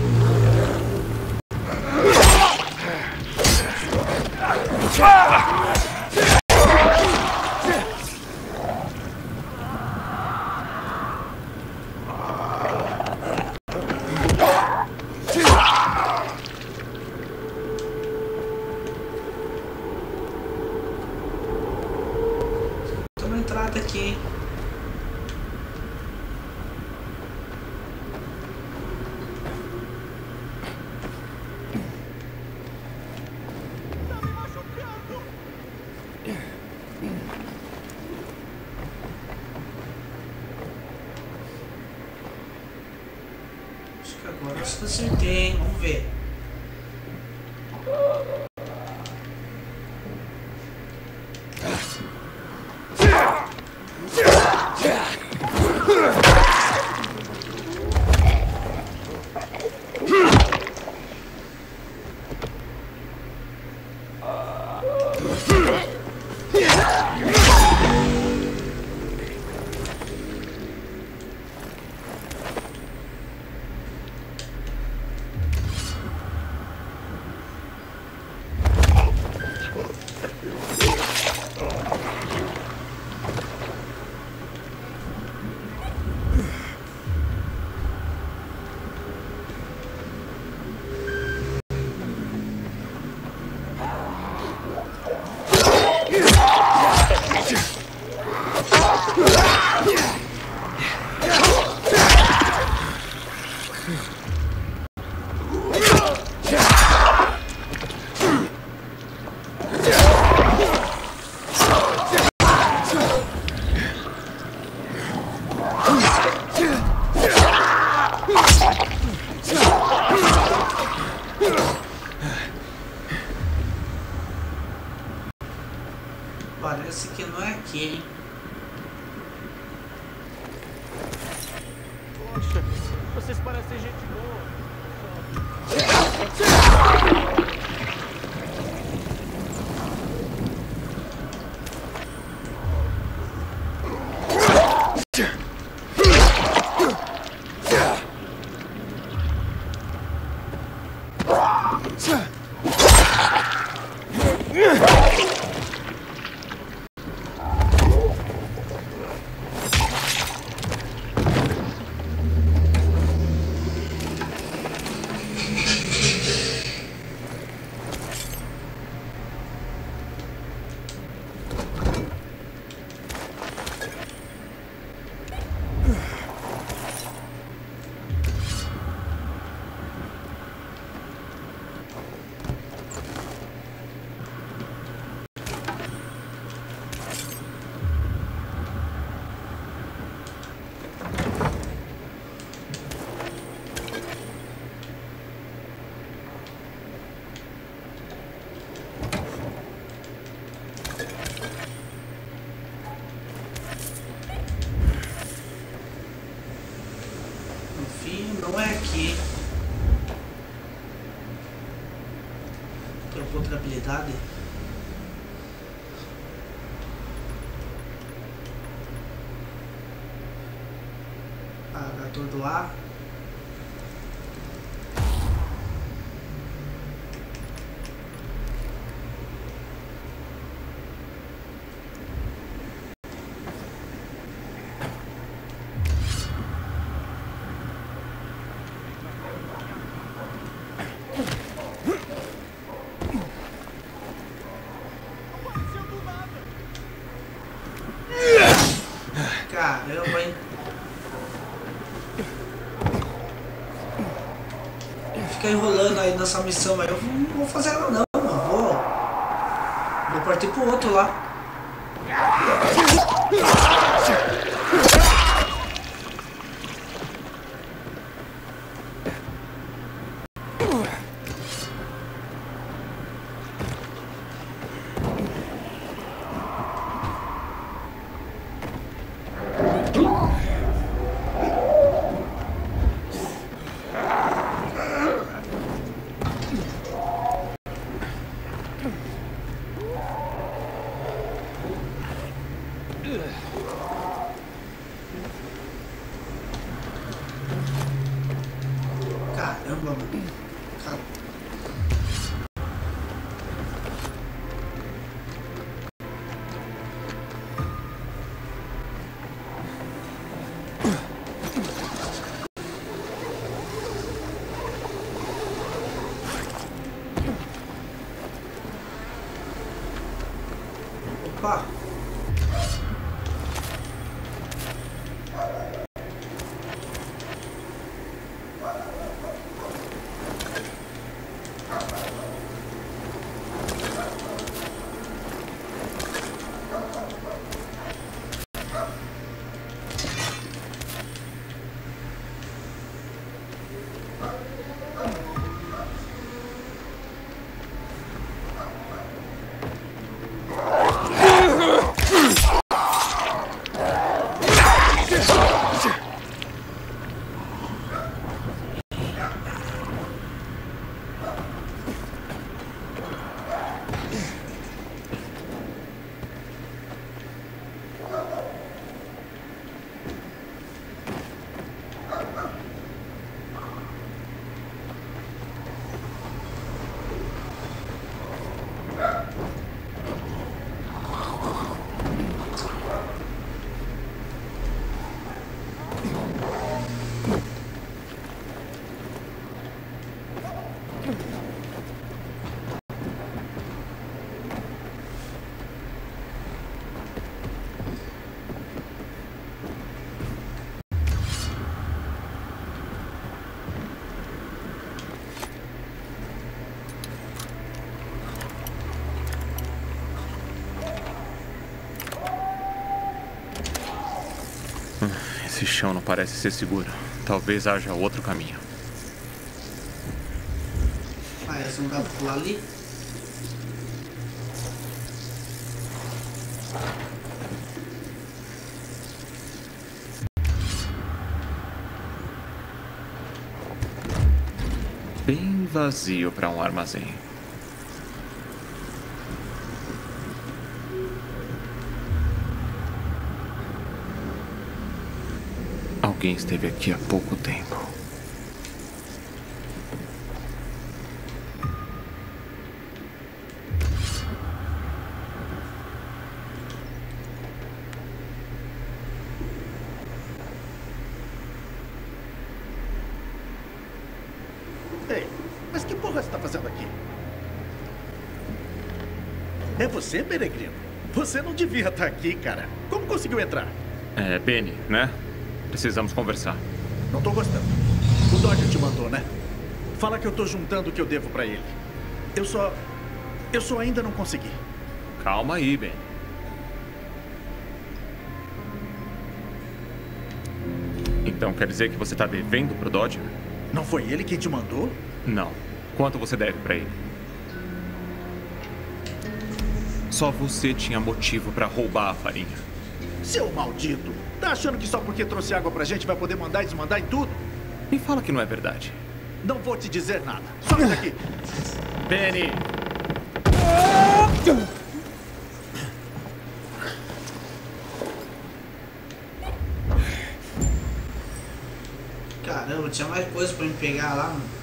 Tem uma entrada aqui, hein. Acho que agora eu acertei, hein? Vamos ver. aqui, hein? Poxa, vocês parecem gente boa. Não é aqui. Tem outra habilidade. Atordoar. Caramba, hein? Ficar enrolando aí nessa missão aí. Eu não vou fazer ela não, mano. Vou partir pro outro lá. Caramba, mano. Opa! Esse chão não parece ser seguro. Talvez haja outro caminho. Parece um gato ali. vazio para um armazém. Alguém esteve aqui há pouco tempo. Ei, mas que porra você tá fazendo aqui? É você, peregrino? Você não devia estar aqui, cara. Como conseguiu entrar? É, Penny, né? Precisamos conversar. Não tô gostando. O Dodger te mandou, né? Fala que eu tô juntando o que eu devo pra ele. Eu só ainda não consegui. Calma aí, Ben. Então quer dizer que você tá devendo pro Dodger? Não foi ele quem te mandou? Não. Quanto você deve pra ele? Só você tinha motivo pra roubar a farinha. Seu maldito! Tá achando que só porque trouxe água pra gente vai poder mandar e desmandar em tudo? Me fala que não é verdade. Não vou te dizer nada. Sobe daqui! Penny! Caramba, tinha mais coisa pra me pegar lá, mano.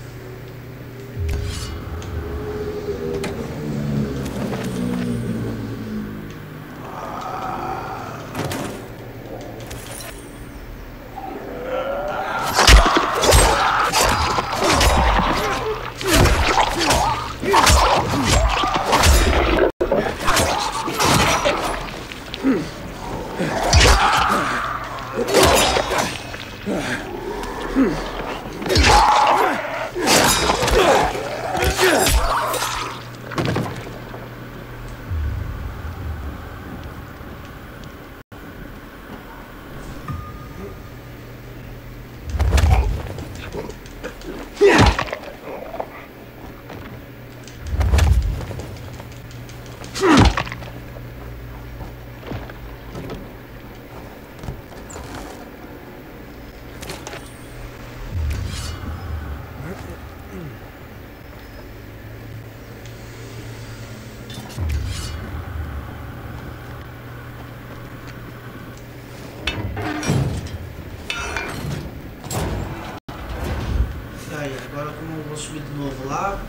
Agora como eu vou subir de novo lá.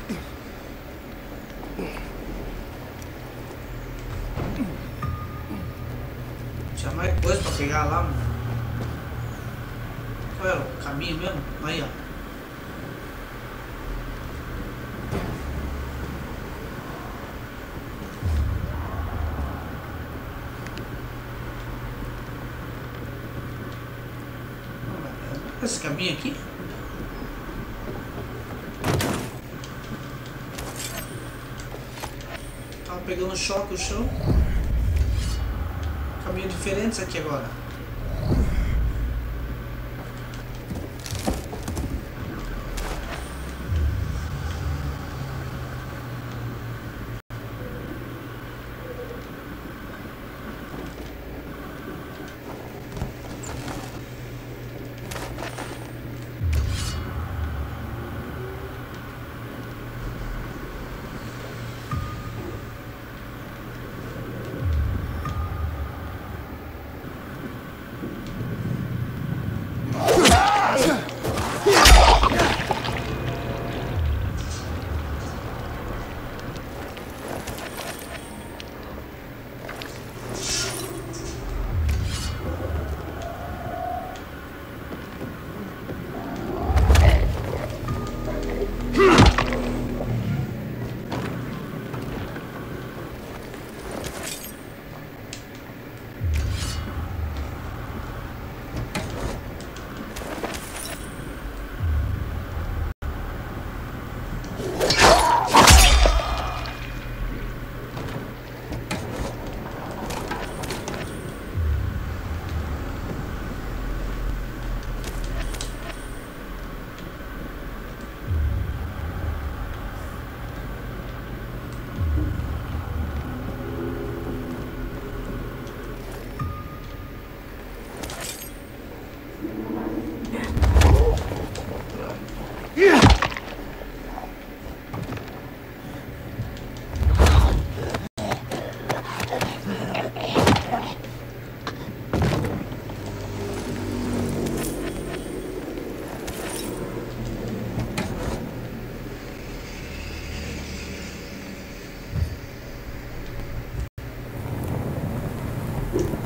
Tinha mais coisa pra pegar lá, mano. Qual era o caminho mesmo? Aí, ó. Esse caminho aqui? Tava pegando choque o chão. Caminho diferente isso aqui agora.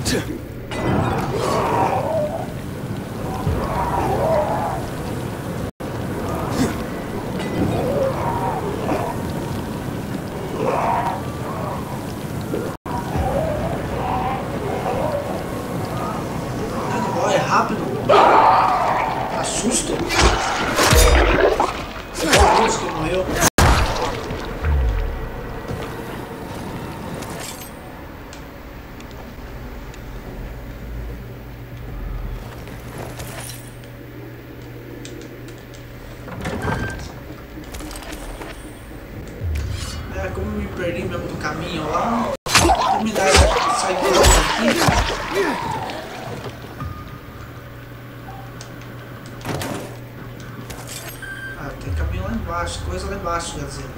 É rápido. Assusta. Deus que morreu. É, como me perdi mesmo do caminho lá. Terminar de sair aqui. Ah, tem caminho lá embaixo, coisa lá embaixo, quer dizer.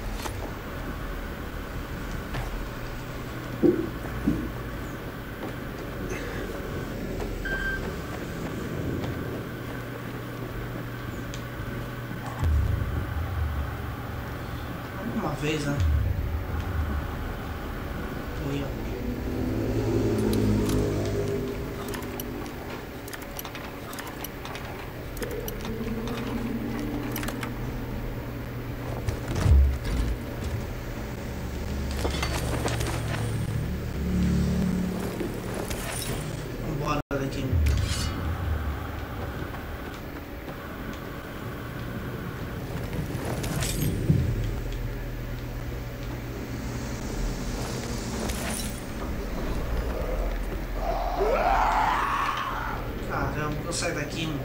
Uma vez, né? Foi, ó. Vambora daqui. Caramba, eu saio daqui, mano.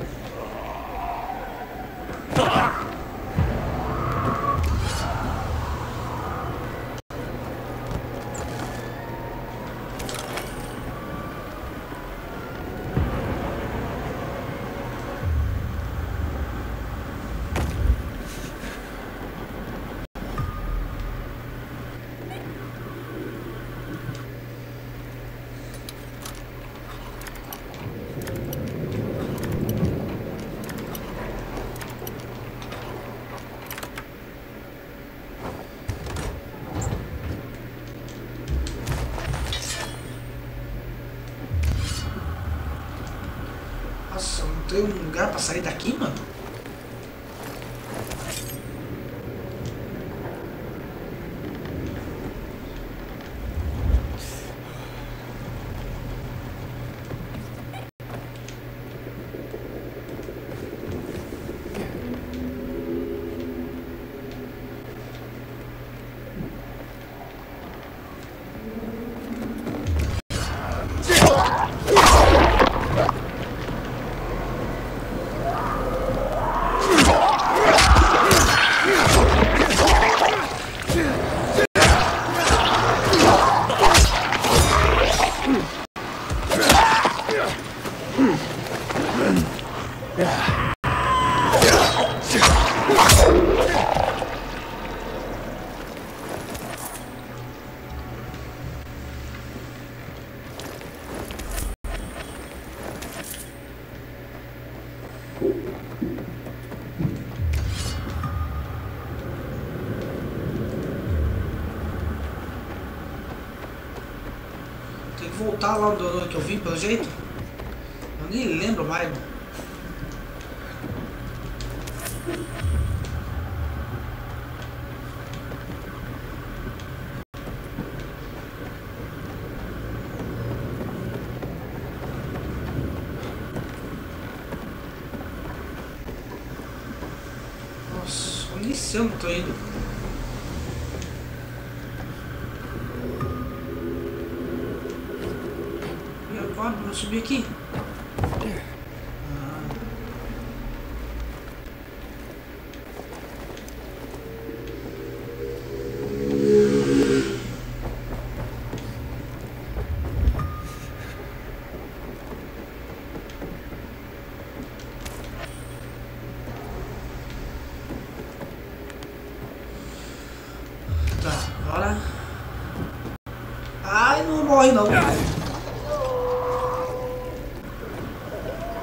Nossa, não tem um lugar pra sair daqui, mano? Tem que voltar lá onde eu vim, pelo jeito. Eu nem lembro mais, mano. Nossa, eu nem sei onde eu tô indo. E agora, vou subir aqui. Tá, agora. Ai, não morre não.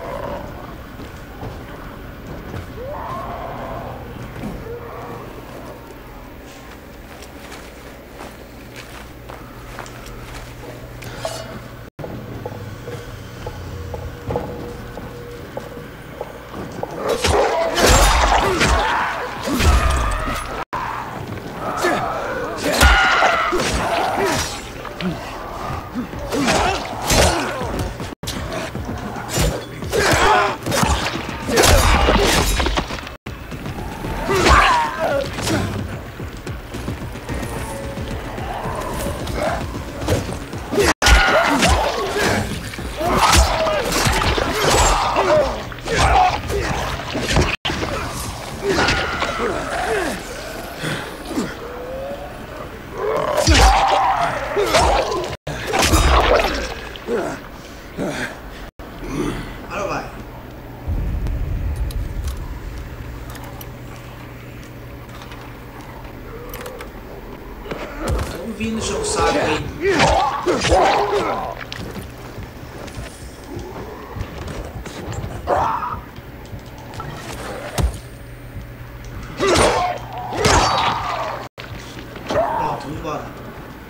Agora vai. Estão vindo encher o saco aí. Pronto, vamos embora.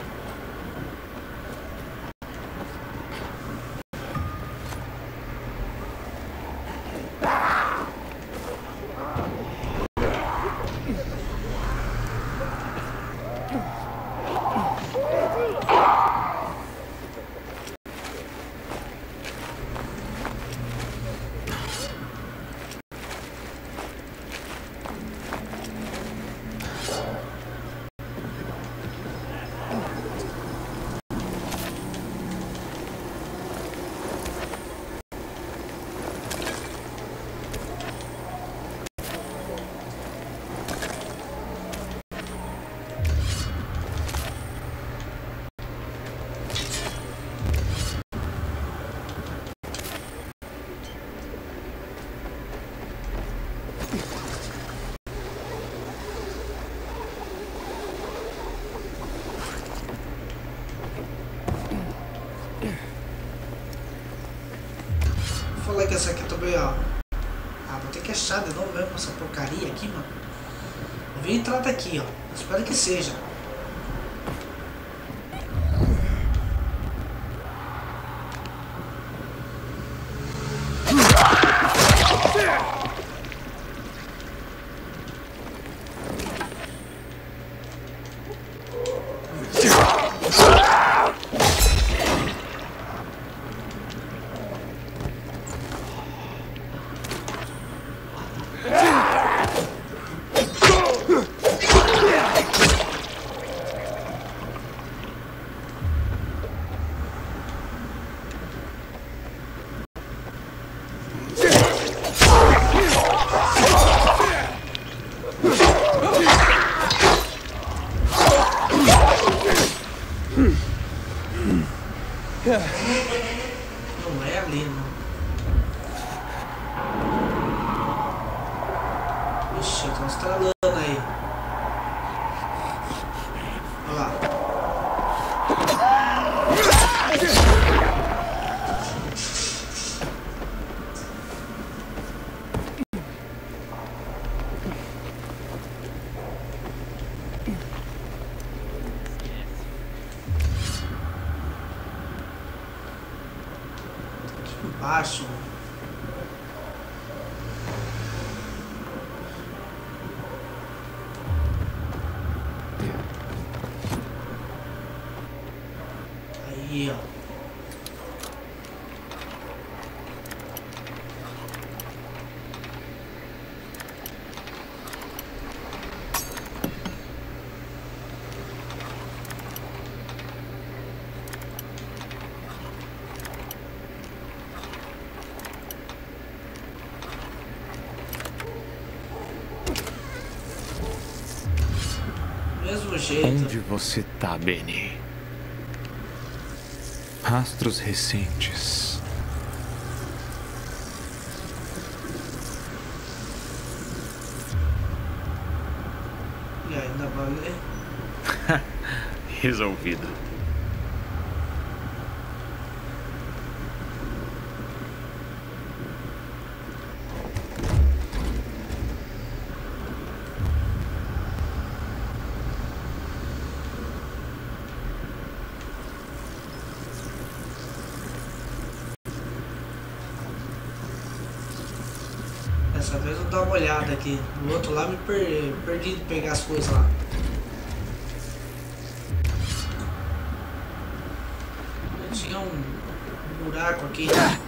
Falei que essa aqui também, ó. Ah, vou ter que achar de novo mesmo essa porcaria aqui, mano. Eu vi entrar daqui, ó. Espero que seja. Não é ali, não. Ixi, estão estralando aí. Olha lá. Baixo. Aí, ó. Mesmo jeito. Onde você tá, Benny? Rastros recentes. E ainda vai. Resolvido. Dessa vez eu vou dar uma olhada aqui. No outro lado me perdi de pegar as coisas lá. Tinha um buraco aqui.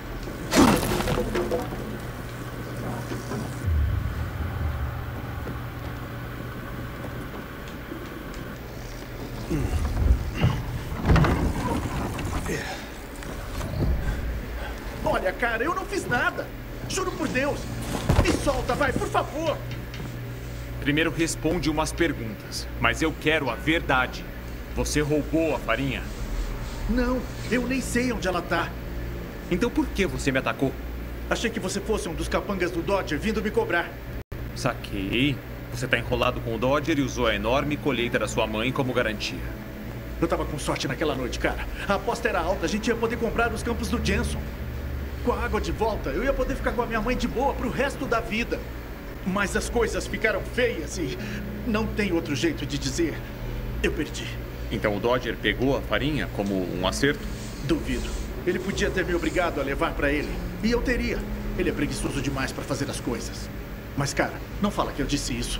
Olha, cara, eu não fiz nada. Juro por Deus. Me solta, vai, por favor. Primeiro responde umas perguntas, mas eu quero a verdade. Você roubou a farinha? Não, eu nem sei onde ela tá. Então por que você me atacou? Achei que você fosse um dos capangas do Dodger vindo me cobrar. Saquei. Você tá enrolado com o Dodger e usou a enorme colheita da sua mãe como garantia. Eu tava com sorte naquela noite, cara. A aposta era alta, a gente ia poder comprar os campos do Jensen. Com a água de volta, eu ia poder ficar com a minha mãe de boa pro resto da vida. Mas as coisas ficaram feias e não tem outro jeito de dizer. Eu perdi. Então o Dodger pegou a farinha como um acerto? Duvido. Ele podia ter me obrigado a levar pra ele. E eu teria. Ele é preguiçoso demais pra fazer as coisas. Mas, cara, não fala que eu disse isso.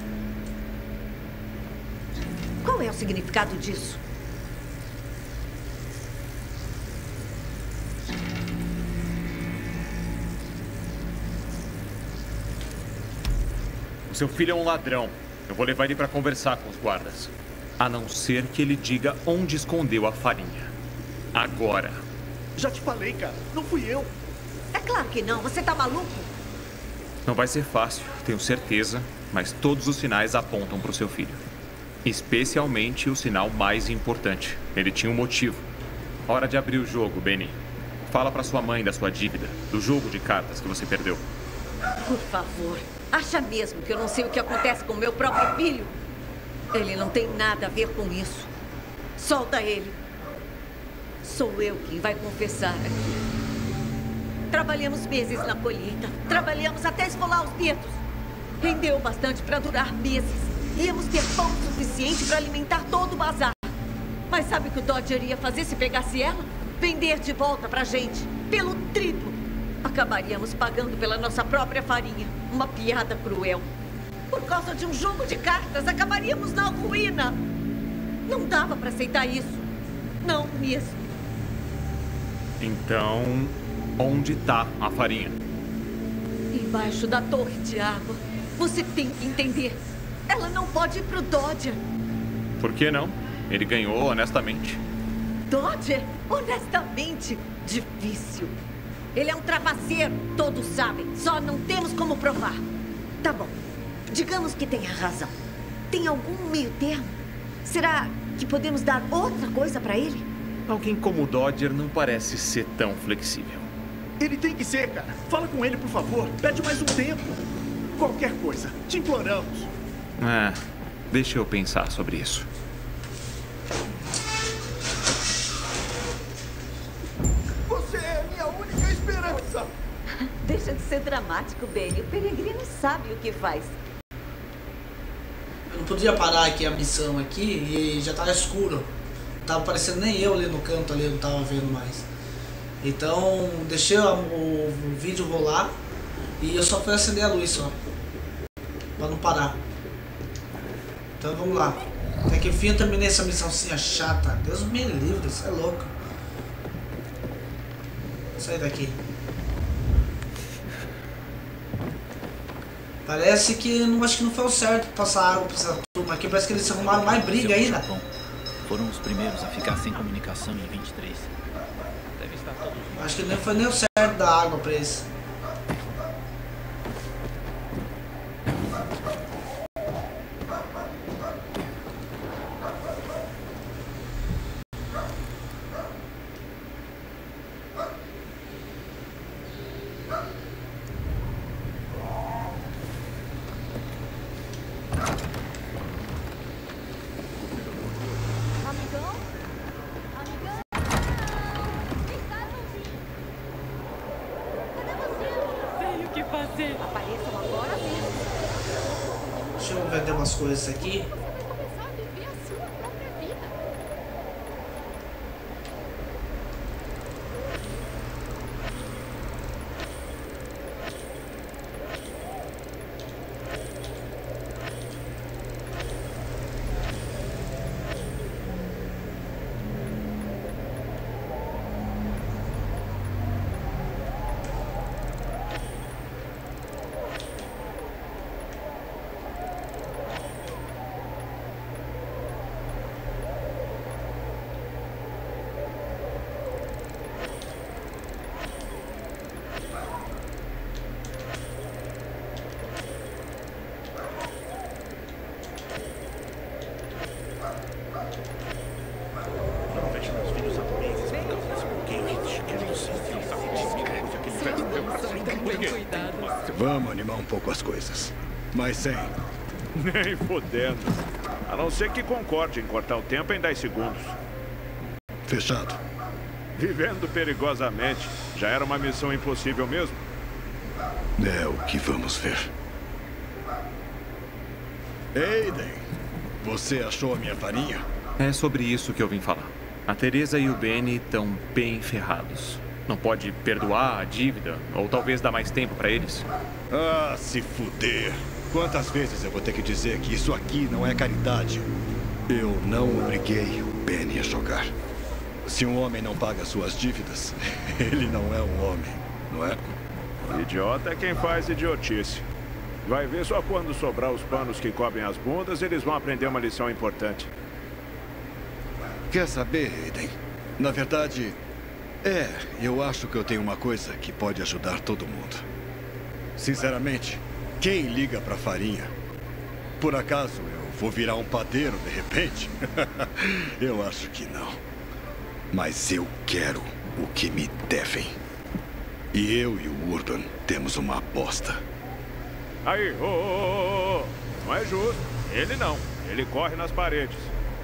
Qual é o significado disso? O seu filho é um ladrão. Eu vou levar ele para conversar com os guardas. A não ser que ele diga onde escondeu a farinha. Agora. Já te falei, cara. Não fui eu. É claro que não. Você tá maluco? Não vai ser fácil, tenho certeza. Mas todos os sinais apontam para o seu filho. Especialmente o sinal mais importante. Ele tinha um motivo. Hora de abrir o jogo, Benny. Fala para sua mãe da sua dívida. Do jogo de cartas que você perdeu. Por favor. Acha mesmo que eu não sei o que acontece com meu próprio filho? Ele não tem nada a ver com isso. Solta ele. Sou eu quem vai confessar aqui. Trabalhamos meses na colheita. Trabalhamos até esfolar os dedos. Rendeu bastante para durar meses. Íamos ter pão suficiente para alimentar todo o bazar. Mas sabe o que o Dodger ia fazer se pegasse ela? Vender de volta pra gente. Pelo triplo. Acabaríamos pagando pela nossa própria farinha. Uma piada cruel. Por causa de um jogo de cartas, acabaríamos na ruína. Não dava para aceitar isso. Não mesmo. Então, onde tá a farinha? Embaixo da torre de água. Você tem que entender. Ela não pode ir pro Dodger. Por que não? Ele ganhou honestamente. Dodger? Honestamente? Difícil. Ele é um trapaceiro, todos sabem. Só não temos como provar. Tá bom. Digamos que tenha razão. Tem algum meio termo? Será que podemos dar outra coisa pra ele? Alguém como o Dodger não parece ser tão flexível. Ele tem que ser, cara. Fala com ele, por favor. Pede mais um tempo. Qualquer coisa. Te imploramos. Deixa eu pensar sobre isso. Você é minha única esperança. Deixa de ser dramático, Benny. O peregrino sabe o que faz. Eu não podia parar aqui a missão aqui e já tava escuro. Não tava aparecendo nem eu ali no canto ali, eu não tava vendo mais. Então deixei o vídeo rolar e eu só fui acender a luz só. Pra não parar. Então vamos lá. Até que enfim eu terminei essa missãozinha chata. Deus me livre, isso é louco. Sai daqui. Parece que acho que não foi o certo passar água pra essa turma aqui. Parece que eles arrumaram mais briga ainda. Foram os primeiros a ficar sem comunicação em 23. Deve estar todos. Acho que não foi nem o certo da água pra eles. Deixa eu vender umas coisas aqui. Cuidado. Vamos animar um pouco as coisas. Mas sem. Nem fodendo. A não ser que concorde em cortar o tempo em 10 segundos. Fechado. Vivendo perigosamente. Já era uma missão impossível mesmo? É o que vamos ver. Aiden, você achou a minha farinha? É sobre isso que eu vim falar. A Teresa e o Benny estão bem ferrados. Não pode perdoar a dívida, ou talvez dar mais tempo para eles? Ah, se fuder. Quantas vezes eu vou ter que dizer que isso aqui não é caridade? Eu não obriguei o Benny a jogar. Se um homem não paga suas dívidas, ele não é um homem, não é? Idiota é quem faz idiotice. Vai ver só quando sobrar os panos que cobrem as bundas, eles vão aprender uma lição importante. Quer saber, Aiden? Na verdade, eu acho que eu tenho uma coisa que pode ajudar todo mundo. Sinceramente, quem liga pra farinha? Por acaso eu vou virar um padeiro de repente? Eu acho que não. Mas eu quero o que me devem. E eu e o Urban temos uma aposta. Aí, não é justo. Ele não. Ele corre nas paredes.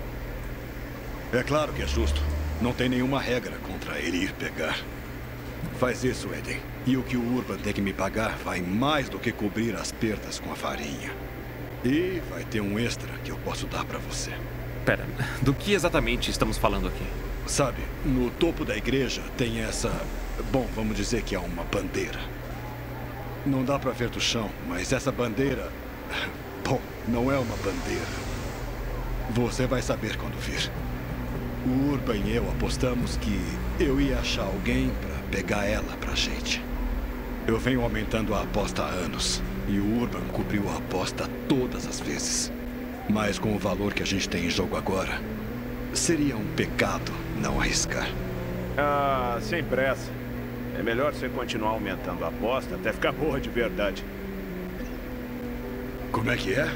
É claro que é justo. Não tem nenhuma regra contra ele ir pegar. Faz isso, Aiden. E o que o Urban tem que me pagar vai mais do que cobrir as perdas com a farinha. E vai ter um extra que eu posso dar pra você. Pera, do que exatamente estamos falando aqui? Sabe, no topo da igreja tem essa... Bom, vamos dizer que é uma bandeira. Não dá pra ver do chão, mas essa bandeira... Bom, não é uma bandeira. Você vai saber quando vir. O Urban e eu apostamos que eu ia achar alguém pra pegar ela pra gente. Eu venho aumentando a aposta há anos. E o Urban cobriu a aposta todas as vezes. Mas com o valor que a gente tem em jogo agora, seria um pecado não arriscar. Ah, sem pressa. É melhor você continuar aumentando a aposta até ficar boa de verdade. Como é que é?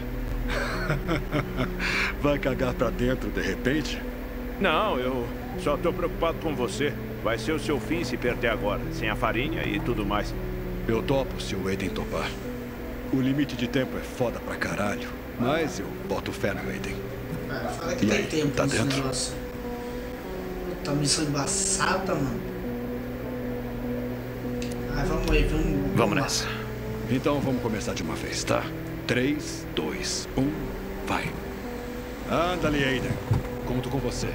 Vai cagar pra dentro de repente? Não, eu só tô preocupado com você. Vai ser o seu fim se perder agora, sem a farinha e tudo mais. Eu topo se o Aiden topar. O limite de tempo é foda pra caralho, mas eu boto fé no Aiden. Fala que tem tempo tá nesse dentro? negócio. Tá missão embaçada, mano. Ai, vamos aí, vamos nessa. Então vamos começar de uma vez, tá? 3, 2, 1, vai. Anda-lhe, Aiden. Conto com você.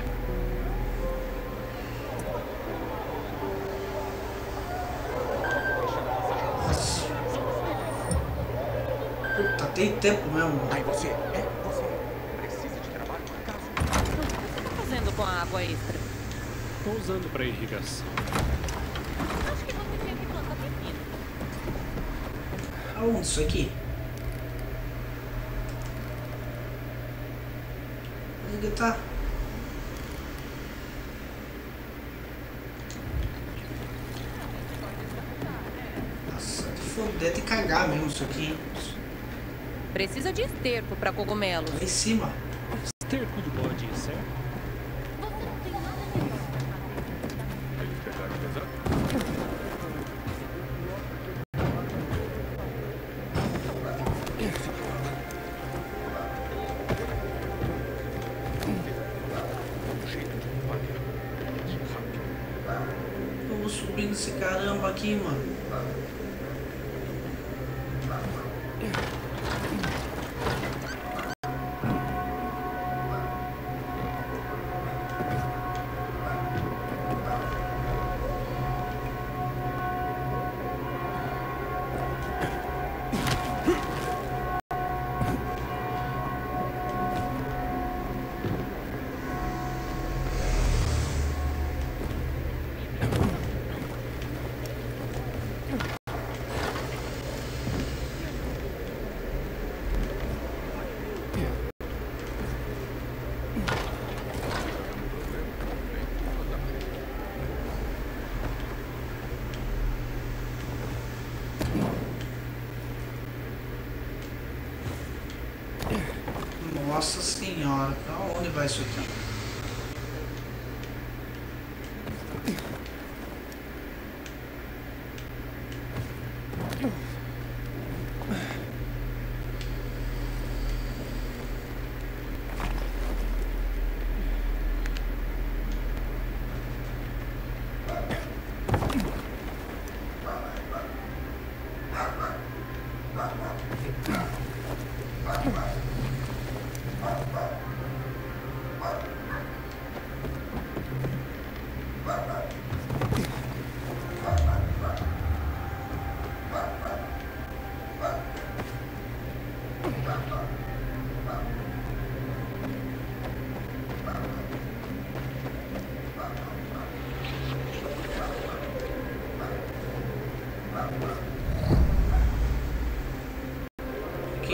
Puta, tem tempo mesmo. Aí você precisa de trabalho por acaso? O que você tá fazendo com a água extra? Tô usando pra irrigação. Acho que você tinha que plantar pepino. Aonde isso aqui? Onde tá? Nossa, de foder, tem que cagar mesmo isso aqui. Precisa de esterco pra cogumelos. Lá em cima. Esterco de bode, certo? Eu vou subir nesse caramba aqui, mano. Nossa senhora, pra onde vai isso aqui?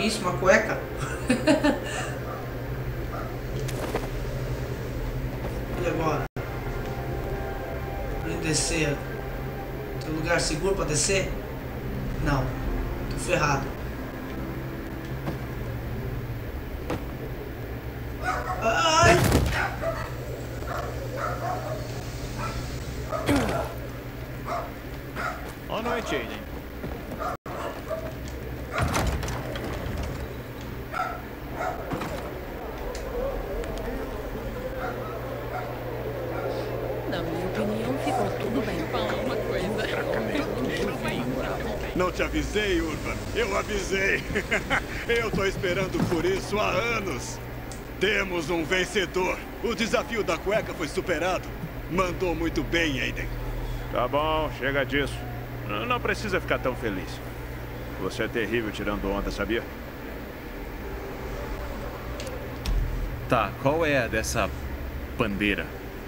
isso? Uma cueca? E agora? Pra descer. Tem um lugar seguro pra descer? Não. Tô ferrado. Ai! Boa noite, Aiden. Na minha opinião, ficou tudo bem. Falar uma coisa. Não te avisei, Urban. Eu avisei. Eu tô esperando por isso há anos. Temos um vencedor. O desafio da cueca foi superado. Mandou muito bem, Aiden. Tá bom, chega disso. Não precisa ficar tão feliz. Você é terrível tirando onda, sabia? Tá, qual é a dessa bandeira?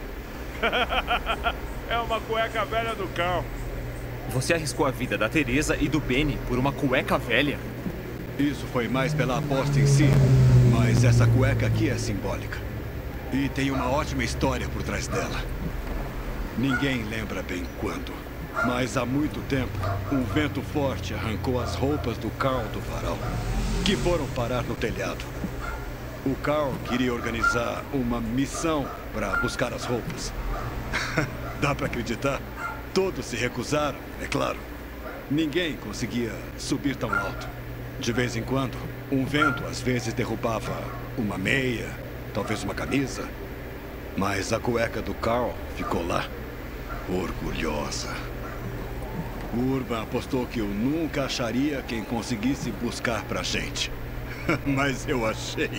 É uma cueca velha do cão. Você arriscou a vida da Teresa e do Benny por uma cueca velha? Isso foi mais pela aposta em si, mas essa cueca aqui é simbólica. E tem uma ótima história por trás dela. Ninguém lembra bem quando, mas há muito tempo, um vento forte arrancou as roupas do Carl do varal, que foram parar no telhado. O Carl queria organizar uma missão para buscar as roupas. Dá para acreditar? Todos se recusaram, é claro. Ninguém conseguia subir tão alto. De vez em quando, um vento às vezes derrubava uma meia, talvez uma camisa. Mas a cueca do Carl ficou lá, orgulhosa. O Urban apostou que eu nunca acharia quem conseguisse buscar pra gente. Mas eu achei.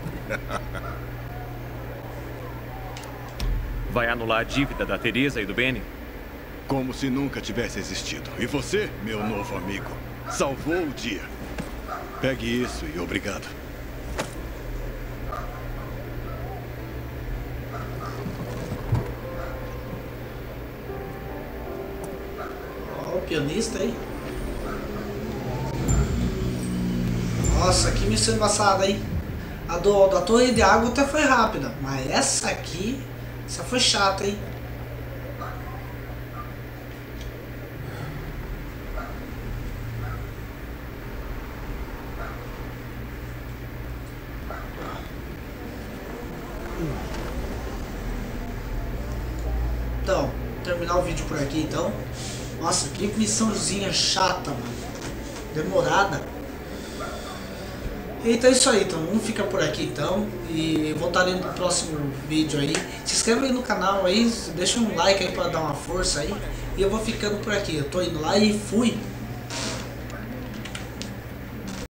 Vai anular a dívida da Teresa e do Benny? Como se nunca tivesse existido. E você, meu novo amigo, salvou o dia. Pegue isso e obrigado. Ó, o pianista aí. Nossa, que missão embaçada, hein? A da torre de água até foi rápida, mas essa aqui, essa foi chata, hein? Então, terminar o vídeo por aqui então. Nossa, que missãozinha chata, mano. Demorada. Então é isso aí, então vamos ficar por aqui então. E vou estar lendo no próximo vídeo aí. Se inscreve aí no canal aí, deixa um like aí pra dar uma força aí. E eu vou ficando por aqui. Eu tô indo lá e fui!